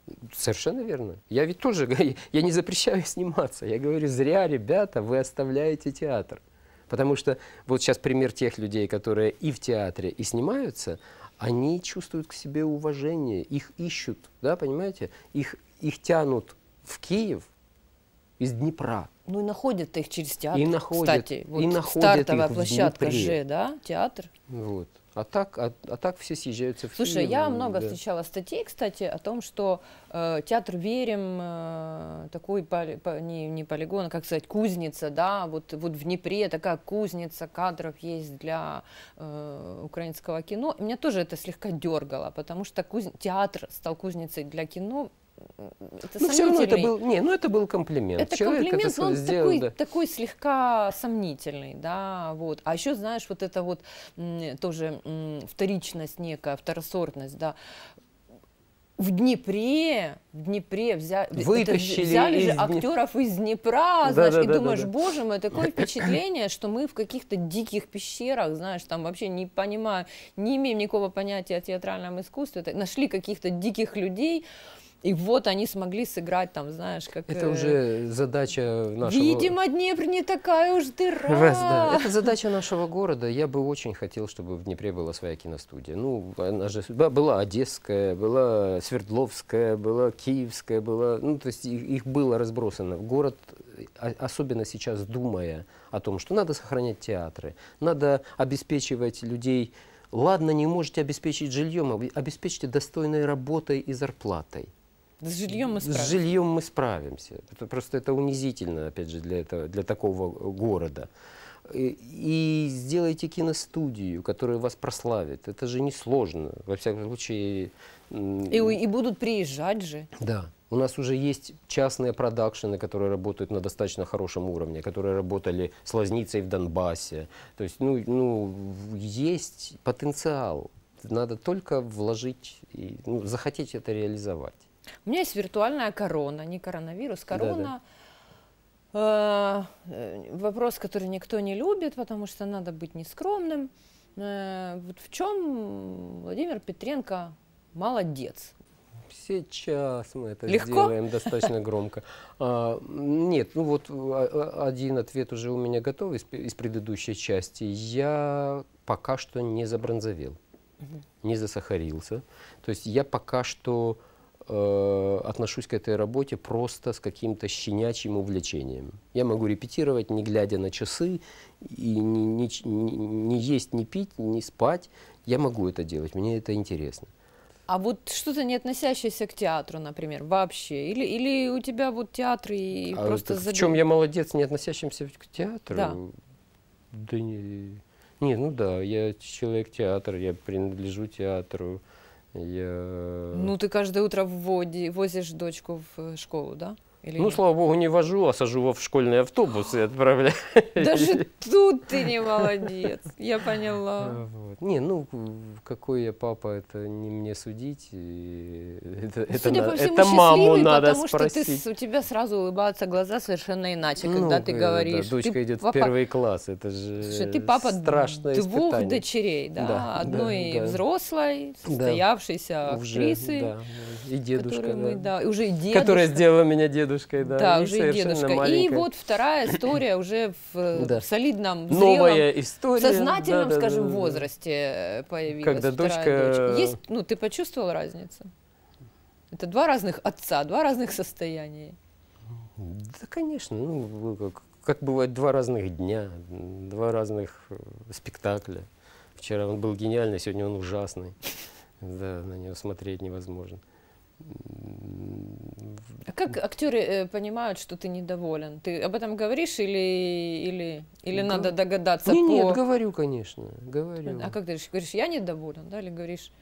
Совершенно верно. Я ведь тоже, я не запрещаю сниматься. Я говорю, зря, ребята, вы оставляете театр. Потому что вот сейчас пример тех людей, которые и в театре, и снимаются, они чувствуют к себе уважение, их ищут, да, понимаете? Их тянут в Киев из Днепра.
Ну и находят их через театр,
и находят,
кстати. Вот
и находят
стартовая
их
площадка
в Днепре.
же, да, театр.
Вот. А так все съезжаются в
Слушай,
Киев.
я много встречала статей, кстати, о том, что театр «Верим» такой, не полигон, а, как сказать, кузница, да, вот в Днепре такая кузница кадров есть для украинского кино. И меня тоже это слегка дергало, потому что театр стал кузницей для кино. Это
все равно это был, это был комплимент.
Это
человек
комплимент,
это
но он
сделал,
такой слегка сомнительный, да, вот. А еще, знаешь, вот это вот тоже вторичность некая, второсортность, да. В Днепре взяли же актеров из Днепра, знаешь, и думаешь, боже мой, такое впечатление, что мы в каких-то диких пещерах, знаешь, там вообще не понимаю, не имеем никакого понятия о театральном искусстве, нашли каких-то диких людей. И вот они смогли сыграть там, знаешь, как...
Это уже задача нашего...
Видимо, Днепр не такая уж дыра.
Да. Это задача нашего города. Я бы очень хотел, чтобы в Днепре была своя киностудия. Ну, она же была Одесская, была Свердловская, была Киевская, была... Ну, то есть их было разбросано. Город, особенно сейчас думая о том, что надо сохранять театры, надо обеспечивать людей... Ладно, не можете обеспечить жильем, обеспечьте достойной работой и зарплатой.
С жильем мы справимся.
С жильем мы справимся. Это унизительно, опять же, для такого города. И сделайте киностудию, которая вас прославит. Это же несложно. Во всяком случае...
И будут приезжать же.
Да. У нас уже есть частные продакшены, которые работают на достаточно хорошем уровне, которые работали с Лозницей в Донбассе. То есть, есть потенциал. Надо только вложить, захотеть это реализовать.
У меня есть виртуальная корона, не коронавирус, корона. Вопрос, который никто не любит, потому что надо быть нескромным. Вот в чем Владимир Петренко молодец?
Сейчас мы это
Легко?
сделаем достаточно громко. Нет, один ответ уже у меня готов из предыдущей части. Я пока что не забронзовел, не засахарился. То есть я пока что отношусь к этой работе просто с каким-то щенячьим увлечением. Я могу репетировать, не глядя на часы, и не есть, не пить, не спать. Я могу это делать, мне это интересно.
А вот что-то не относящееся к театру, например, вообще? Или у тебя вот театр и просто...
В чем я молодец, не относящимся к театру?
Да.
Да я человек театра, я принадлежу театру.
Ну, ты каждое утро возишь дочку в школу, да? Или нет?
Слава богу, не вожу, а сажу его в школьный автобус и отправляю.
Даже тут ты не молодец, я поняла.
Какой я папа, это не мне судить.
Судя по всему,
это маму надо
потому
спросить.
что у тебя сразу улыбаются глаза совершенно иначе, когда ты говоришь.
Да, дочка идет в первый класс, это же
Слушай, ты папа
страшное
двух
испытание.
дочерей, да? Одной взрослой, состоявшейся актрисы.
И дедушка,
уже и дедушка.
Которая сделала меня дедушкой.
Да, уже и дедушка.
Маленькая.
И вот вторая история уже в солидном,
новая история,
сознательном, скажем, возрасте появилась.
Когда дочка...
Есть, ты почувствовал разницу? Это два разных отца, два разных состояния.
Да, конечно. Как бывает, два разных дня, два разных спектакля. Вчера он был гениальный, сегодня он ужасный. Да, на него смотреть невозможно.
А как актеры понимают, что ты недоволен? Ты об этом говоришь или надо догадаться?
Нет, говорю, конечно, говорю.
А как ты говоришь, я недоволен, да, или говоришь,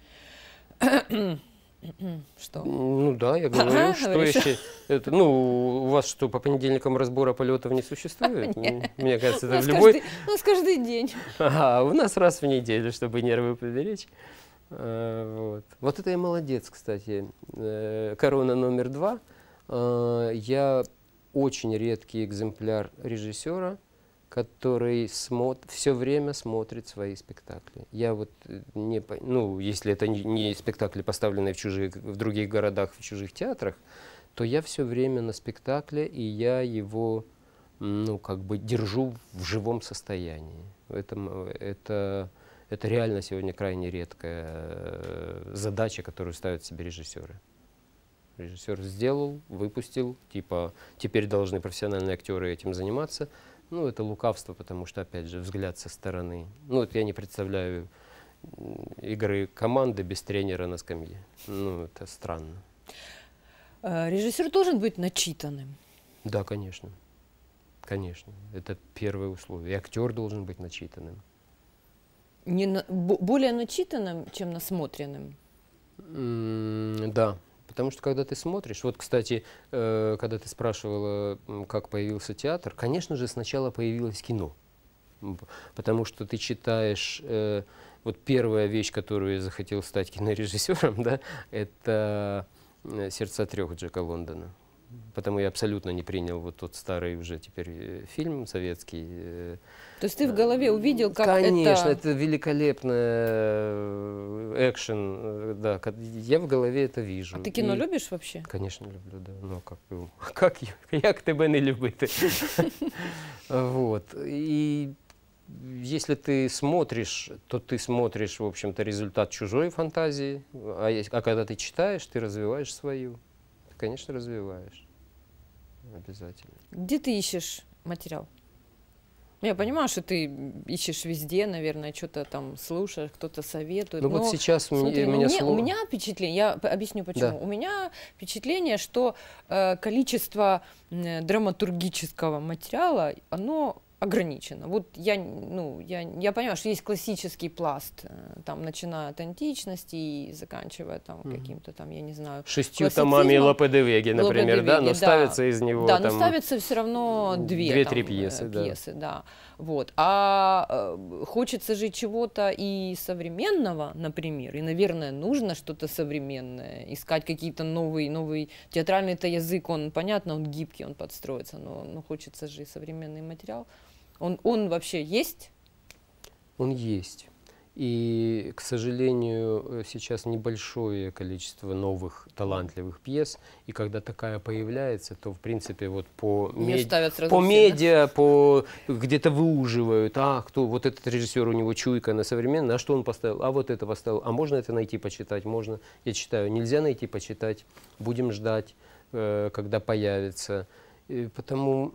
что?
Я говорю, что еще... у вас что, по понедельникам разбора полетов не существует? Мне кажется, это в любой...
У нас каждый день.
У нас раз в неделю, чтобы нервы поберечь. Вот это я молодец, кстати. Корона номер 2. Я очень редкий экземпляр режиссера, который все время смотрит свои спектакли. Я вот ну, если это не спектакли, поставленные в других городах, в чужих театрах, то я все время на спектакле, и я его, ну, как бы держу в живом состоянии. Это реально сегодня крайне редкая задача, которую ставят себе режиссеры. Режиссер сделал, выпустил, типа, теперь должны профессиональные актеры этим заниматься. Ну, это лукавство, потому что, опять же, взгляд со стороны. Ну, вот я не представляю игры команды без тренера на скамье. Ну, это странно.
Режиссер должен быть начитанным?
Да, конечно. Конечно. Это первое условие. И актер должен быть начитанным.
Более начитанным, чем насмотренным?
Да. Потому что когда ты смотришь, вот, кстати, когда ты спрашивала, как появился театр, конечно же, сначала появилось кино. Потому что ты читаешь, вот первая вещь, которую я захотел стать кинорежиссером, да, это «Сердца трех» Джека Лондона. Потому я абсолютно не принял вот тот старый уже теперь фильм советский.
То есть ты в голове увидел, как
Конечно, это великолепный экшен. Да, я в голове это вижу.
А ты кино любишь вообще?
Конечно, люблю, да. Ну, как тебе не любити? Вот. И если ты смотришь, то ты смотришь, в общем-то, результат чужой фантазии. А когда ты читаешь, ты развиваешь свою. Ты, конечно, развиваешь. Обязательно.
Где ты ищешь материал? Я понимаю, что ты ищешь везде, наверное, что-то там слушаешь, кто-то советует.
Ну вот сейчас
смотри,
у
меня впечатление, я объясню почему. Да. У меня впечатление, что количество драматургического материала, оно ограничено. Вот я понимаю, что есть классический пласт, там, начиная от античности и заканчивая там каким-то там, я не знаю,
6 томами Лопе де Веги, например, да, но ставится из него
да,
там
но ставится все равно 2-3 пьесы, да. Вот. А хочется же чего-то и современного, например, и, наверное, нужно что-то современное, искать какие-то новый театральный-то язык, он, понятно, он гибкий, он подстроится, но хочется же и современный материал. Он вообще есть?
Он есть. И, к сожалению, сейчас небольшое количество новых талантливых пьес, и когда такая появляется, то, в принципе, вот по медиа, где-то выуживают, кто, вот этот режиссер, у него чуйка на современное, а что он поставил, а вот это поставил, а можно это найти, почитать, можно, я читаю, нельзя найти, почитать, будем ждать, когда появится, и потому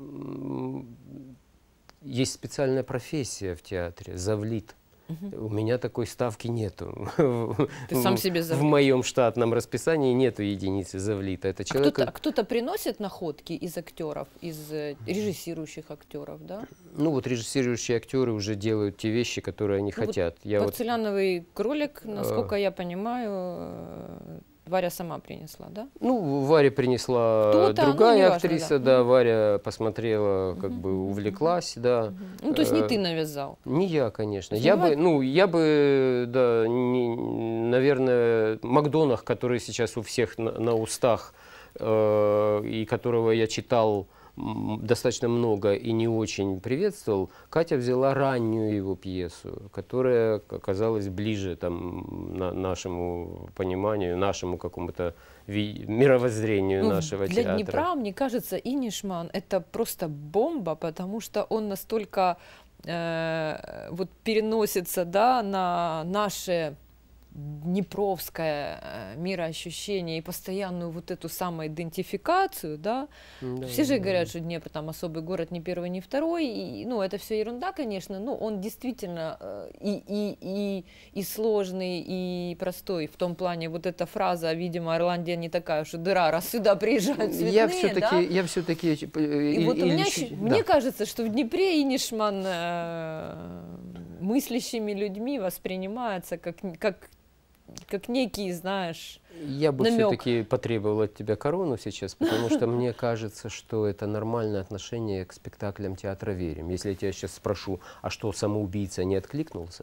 есть специальная профессия в театре, завлит. У меня такой ставки нету.
Ты сам себе завлит.
В моем штатном расписании нету единицы завлита. Это человек...
кто-то приносит находки из актеров, из режиссирующих актеров, да?
Ну вот режиссирующие актеры уже делают те вещи, которые они хотят.
«Порцеляновый кролик», насколько я понимаю, Варя сама принесла, да?
Ну, Варя принесла другая актриса, да. Варя посмотрела, как бы увлеклась, да.
Ну, то есть не ты навязал?
Не я, конечно. Я бы, да, наверное, Макдонах, который сейчас у всех на устах, и которого я читал достаточно много и не очень приветствовал, Катя взяла раннюю его пьесу, которая оказалась ближе там, нашему пониманию, нашему какому-то мировоззрению нашего театра.
Для Днепра, мне кажется, Инишман — это просто бомба, потому что он настолько вот переносится, да, на наше днепровское мироощущение и постоянную вот эту самоидентификацию, да. Все же говорят, что Днепр там особый город, не первый, не второй, и, ну, это все ерунда, конечно, но он действительно и сложный, и простой, в том плане вот эта фраза, видимо, Ирландия не такая уж и дыра, раз сюда приезжают цветные,
я все-таки
и вот мне кажется, что в Днепре Инишман мыслящими людьми воспринимается как некий, знаешь,
я бы все-таки потребовал от тебя корону сейчас, потому что мне кажется, что это нормальное отношение к спектаклям театра «Верим». Если я тебя сейчас спрошу, а что, «Самоубийца» не откликнулся?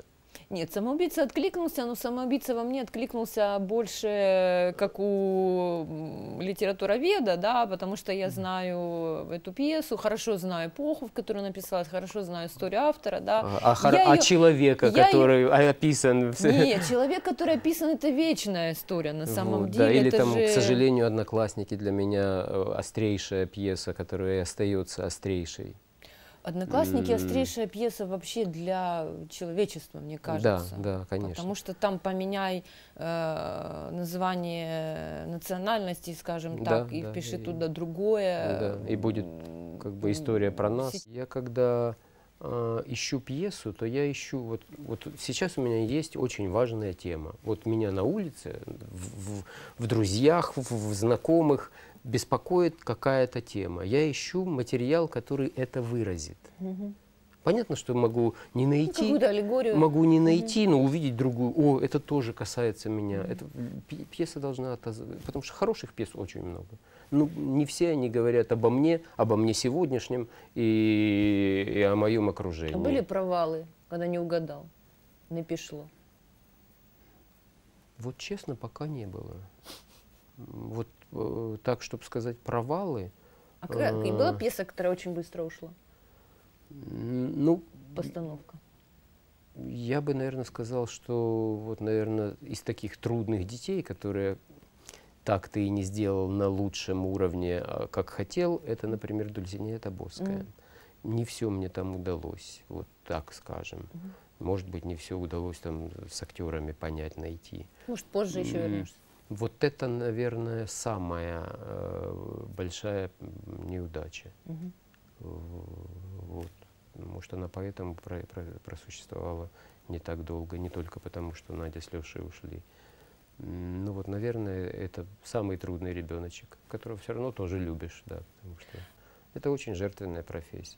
Нет, «Самоубийца» откликнулся, но «Самоубийца» во мне откликнулся больше как у литературоведа, да, потому что я знаю эту пьесу, хорошо знаю эпоху, в которую написалась, хорошо знаю историю автора, да.
Человека, который описан...
Нет, человек, который описан, это вечная история на самом деле.
Да, или
это
там,
же...
к сожалению, «Одноклассники» для меня острейшая пьеса, которая и остается острейшей.
«Одноклассники» острейшая пьеса вообще для человечества, мне кажется.
Да, конечно.
Потому что там поменяй название национальности, скажем так, и впиши туда другое.
Да, и будет как бы история про нас. Я когда ищу пьесу, то я ищу, вот сейчас у меня есть очень важная тема. Вот меня на улице, в друзьях, в знакомых беспокоит какая-то тема. Я ищу материал, который это выразит. Понятно, что могу не найти, но увидеть другую. О, это тоже касается меня. Это, пьеса должна отозваться, потому что хороших пьес очень много. Ну, не все они говорят обо мне сегодняшнем и о моем окружении.
А были провалы, когда не угадал, не пішло?
Вот честно, пока не было. Вот так, чтобы сказать провалы.
А и была пьеса, которая очень быстро ушла?
Ну,
постановка.
Я бы, наверное, сказал, что вот, наверное, из таких трудных детей, которые так ты и не сделал на лучшем уровне, как хотел, это, например, Дульсинея Тобольская. Не все мне там удалось, вот так скажем. Может быть, не все удалось там с актерами понять, найти.
Может, позже еще вернешься.
Вот это, наверное, самая большая неудача. Вот. Может, она поэтому просуществовала не так долго, не только потому, что Надя с Лешей ушли. Ну вот, наверное, это самый трудный ребеночек, которого все равно тоже любишь, да, потому что это очень жертвенная профессия.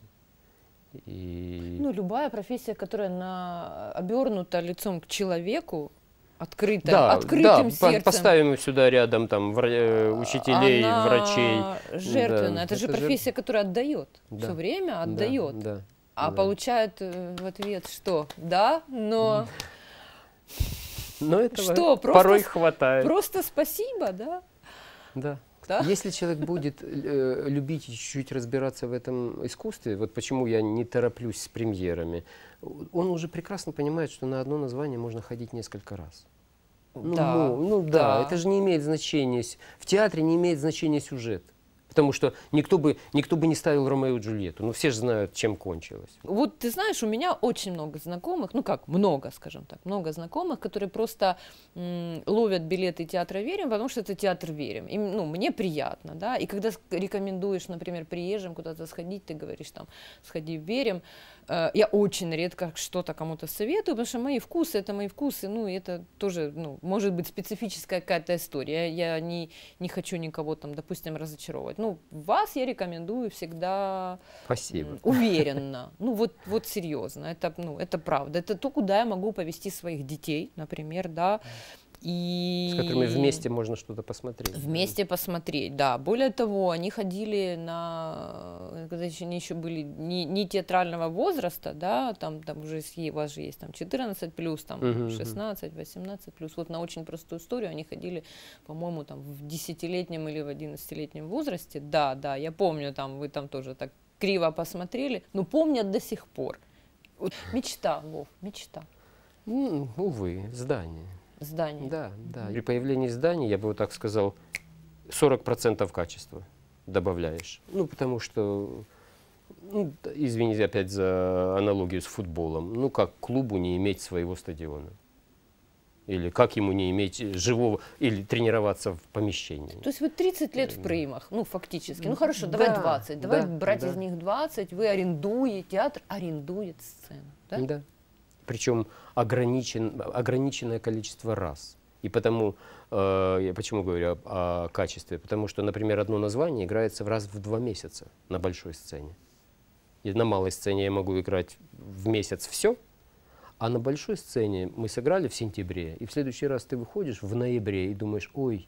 Ну, любая профессия, которая обернута лицом к человеку, открытым сердцем.
Поставим сюда рядом там учителей, врачей.
Жертвенная. Это же профессия, которая отдает. Все время отдает. А получает в ответ что? Да, но...
Но этого порой хватает.
Просто спасибо, да?
Да. Если человек будет любить и чуть-чуть разбираться в этом искусстве, вот почему я не тороплюсь с премьерами, он уже прекрасно понимает, что на одно название можно ходить несколько раз. Да, это же не имеет значения. В театре не имеет значения сюжет. Потому что никто бы не ставил Ромео и Джульетту. Ну, все же знают, чем кончилось.
Вот ты знаешь, у меня очень много знакомых, ну как, много, скажем так, много знакомых, которые просто ловят билеты театра «Верим», потому что это театр «Верим». Им, ну, мне приятно, да. И когда рекомендуешь, например, приезжим куда-то сходить, ты говоришь там, сходи в «Верим». Я очень редко что-то кому-то советую, потому что мои вкусы, это мои вкусы, ну, и это тоже, ну, может быть специфическая какая-то история. Я не хочу никого там, допустим, разочаровывать. Ну, вас я рекомендую всегда.
Спасибо.
Уверенно. Ну, вот серьезно, это правда. Это то, куда я могу повести своих детей, например, да.
С которыми вместе можно что-то посмотреть.
Вместе посмотреть, да. Более того, они ходили когда они еще были не театрального возраста, да, там уже у вас же есть там 14+, там 16, 18+. Вот на очень простую историю они ходили, по-моему, там в 10-летнем или в 11-летнем возрасте. Да, я помню, там вы там тоже так криво посмотрели, но помнят до сих пор. Вот, мечта, Вов, мечта.
Увы, здание.
Да.
При появлении зданий, я бы вот так сказал, 40% качества добавляешь. Ну, потому что, извините опять за аналогию с футболом, ну, как клубу не иметь своего стадиона? Или как ему не иметь живого, или тренироваться в помещении?
То есть вы 30 лет в приймах, ну, фактически. Ну, хорошо, давай 20, давай брать из них 20, вы арендуете, театр арендует сцену, да?
Да. Причем ограниченное количество раз. И потому, я почему говорю о качестве? Потому что, например, одно название играется раз в 2 месяца на большой сцене. И на малой сцене я могу играть в месяц все, а на большой сцене мы сыграли в сентябре, и в следующий раз ты выходишь в ноябре и думаешь, ой,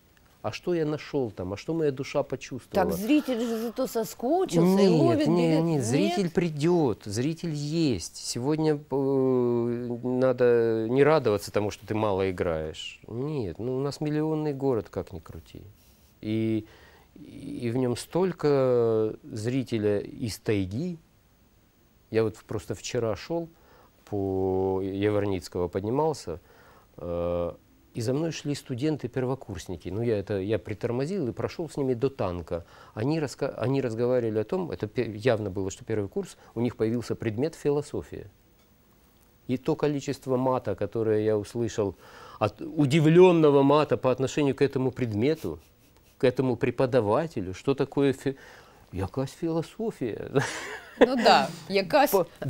а что я нашел там, а что моя душа почувствовала.
Так зритель же зато соскучился и ловит билет.
Нет, зритель придет, зритель есть. Сегодня надо не радоваться тому, что ты мало играешь. Нет, ну у нас миллионный город, как ни крути. И в нем столько зрителя из тайги. Я вот просто вчера шел по Яворницкого, поднимался, и за мной шли студенты-первокурсники. Ну, я притормозил и прошел с ними до танка. Они разговаривали о том, это явно было, что первый курс, у них появился предмет философия. И то количество мата, которое я услышал, от удивленного мата по отношению к этому предмету, к этому преподавателю, что такое якась философия.
Ну да, якась.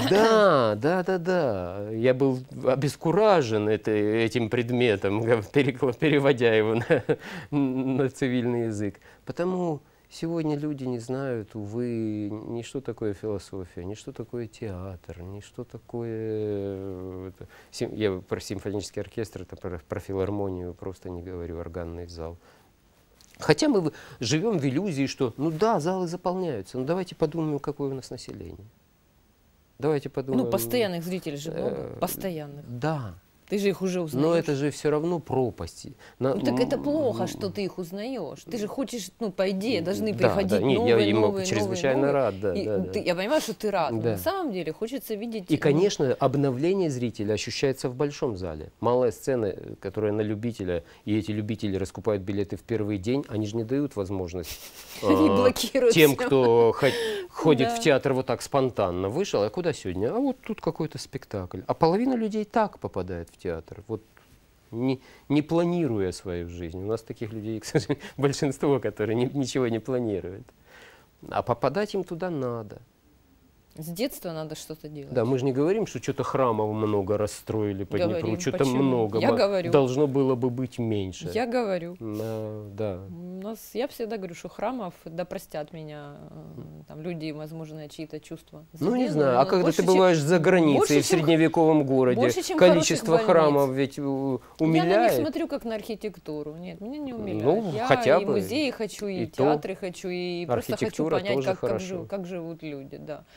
Да. Я был обескуражен этим предметом, переводя его на цивильный язык. Потому сегодня люди не знают, увы, ни что такое философия, ни что такое театр, ни что такое... Я про симфонический оркестр, это про филармонию просто не говорю, органный зал. Хотя мы живем в иллюзии, что, ну да, залы заполняются, но давайте подумаем, какое у нас население. Давайте подумаем.
Ну, постоянных зрителей же много, постоянных.
Да.
Ты же их уже узнаешь.
Но это же все равно пропасть.
Ну, так это плохо, что ты их узнаешь. Ты же хочешь, ну, по идее, должны приходить
новые. Я ему
новые,
чрезвычайно рад. Да.
Я понимаю, что ты рад.
Да.
Но на самом деле хочется видеть...
И, конечно, обновление зрителя ощущается в большом зале. Малая сцена, которая на любителя, и эти любители раскупают билеты в первый день, они же не дают возможность тем, кто ходит в театр вот так спонтанно. Вышел, а куда сегодня? А вот тут какой-то спектакль. А половина людей так попадает в театр. Вот не планируя свою жизнь. У нас таких людей, к сожалению, большинство, которые ничего не планируют. А попадать им туда надо.
С детства надо что-то делать.
Да, мы же не говорим, что что-то храмов много расстроили по Днепру, что-то много.
Я говорю.
Должно было бы быть меньше.
Я говорю.
Да.
Я всегда говорю, что храмов, да простят меня, там люди, возможно, чьи-то чувства.
Ну, не знаю, а когда ты бываешь за границей, в средневековом городе, количество храмов ведь умиляет.
Я на них смотрю как на архитектуру. Нет, меня не умиляет.
Ну,
я
хотя
и
бы,
музеи хочу, и театры хочу, и просто хочу понять, как живут люди. Да.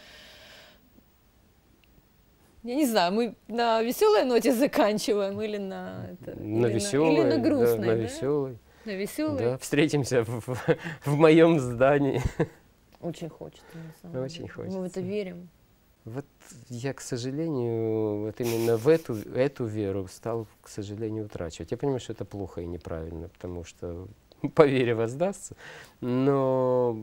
Я не знаю, мы на веселой ноте заканчиваем или на
веселой,
или на грустной,
на веселой.
На веселой.
Да, встретимся в моем здании.
Очень хочется, на самом деле.
Очень хочется.
Мы в это верим.
Вот я, к сожалению, вот именно в эту веру стал, к сожалению, утрачивать. Я понимаю, что это плохо и неправильно, потому что по вере воздастся, но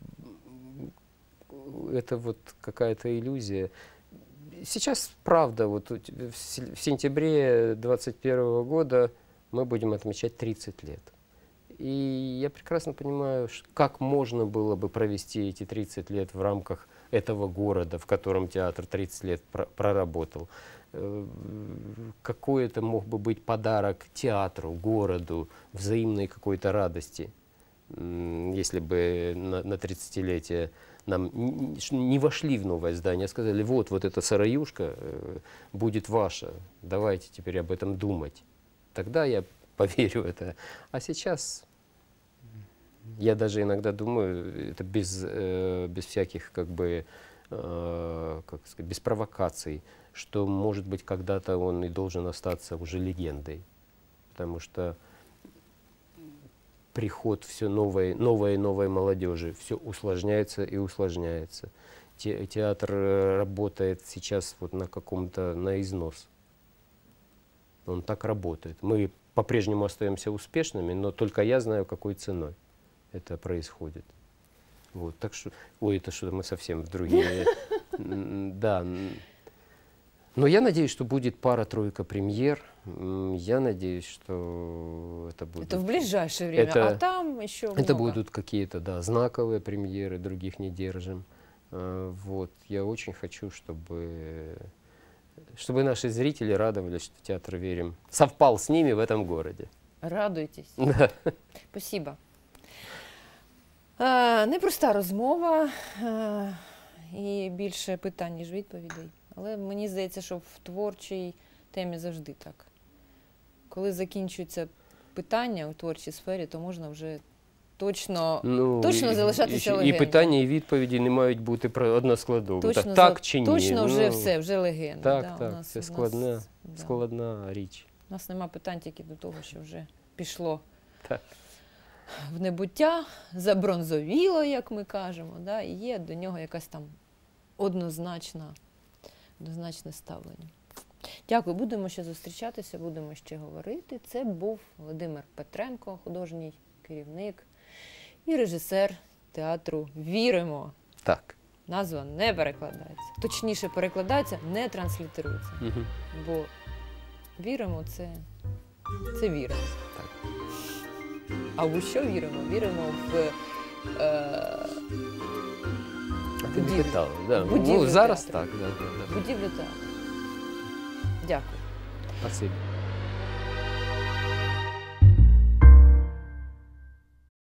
это вот какая-то иллюзия. Сейчас, правда, вот в сентябре 2021 года мы будем отмечать 30 лет. И я прекрасно понимаю, как можно было бы провести эти 30 лет в рамках этого города, в котором театр 30 лет проработал. Какой это мог бы быть подарок театру, городу, взаимной какой-то радости, если бы на 30-летие нам не вошли в новое здание, а сказали, вот эта сыроюшка будет ваша, давайте теперь об этом думать. Тогда я поверю в это. А сейчас я даже иногда думаю, это без всяких, как сказать, без провокаций, что, может быть, когда-то он и должен остаться уже легендой. Потому что приход все новой и новой молодежи, все усложняется и усложняется. Театр работает сейчас вот на износ. Он так работает. Мы по-прежнему остаемся успешными, но только я знаю, какой ценой это происходит. Вот, так что, это что-то мы совсем в другие. Да. Но я надеюсь, что будет пара-тройка премьер. Я надеюсь, что это будет...
Это в ближайшее время, а там еще много.
Это будут какие-то, знаковые премьеры, других не держим. Вот. Я очень хочу, чтобы наши зрители радовались, что театр «Верим» совпал с ними в этом городе.
Радуйтесь.
Да.
Спасибо. Непроста розмова і більше питань, ніж відповідей. Але мені здається, що в творчій темі завжди так. Коли закінчується питання у творчій сфері, то можна вже точно залишатися
і
легендою.
питання, і відповіді не мають бути односкладові.
Точно,
так чи ні?
Точно вже все, вже легенда.
Так,
да,
так, це
да.
складна річ.
У нас нема питань тільки до того, що вже пішло
Так.
в небуття, забронзовіло, як ми кажемо, да, і є до нього якась там однозначне ставлення. Дякую, будемо ще зустрічатися, будемо ще говорити. Це був Володимир Петренко, художній керівник і режисер театру «Віримо».
Так.
Назва не перекладається. Точніше перекладається, не транслітерується.
Угу.
Бо «Віримо» – це віримо.
Так.
А в що віримо? Віримо в будівлю.
Питали, да.
Будівлю
Зараз
театру.
так. Да.
Будівлю театру. Дякую.
Спасибо.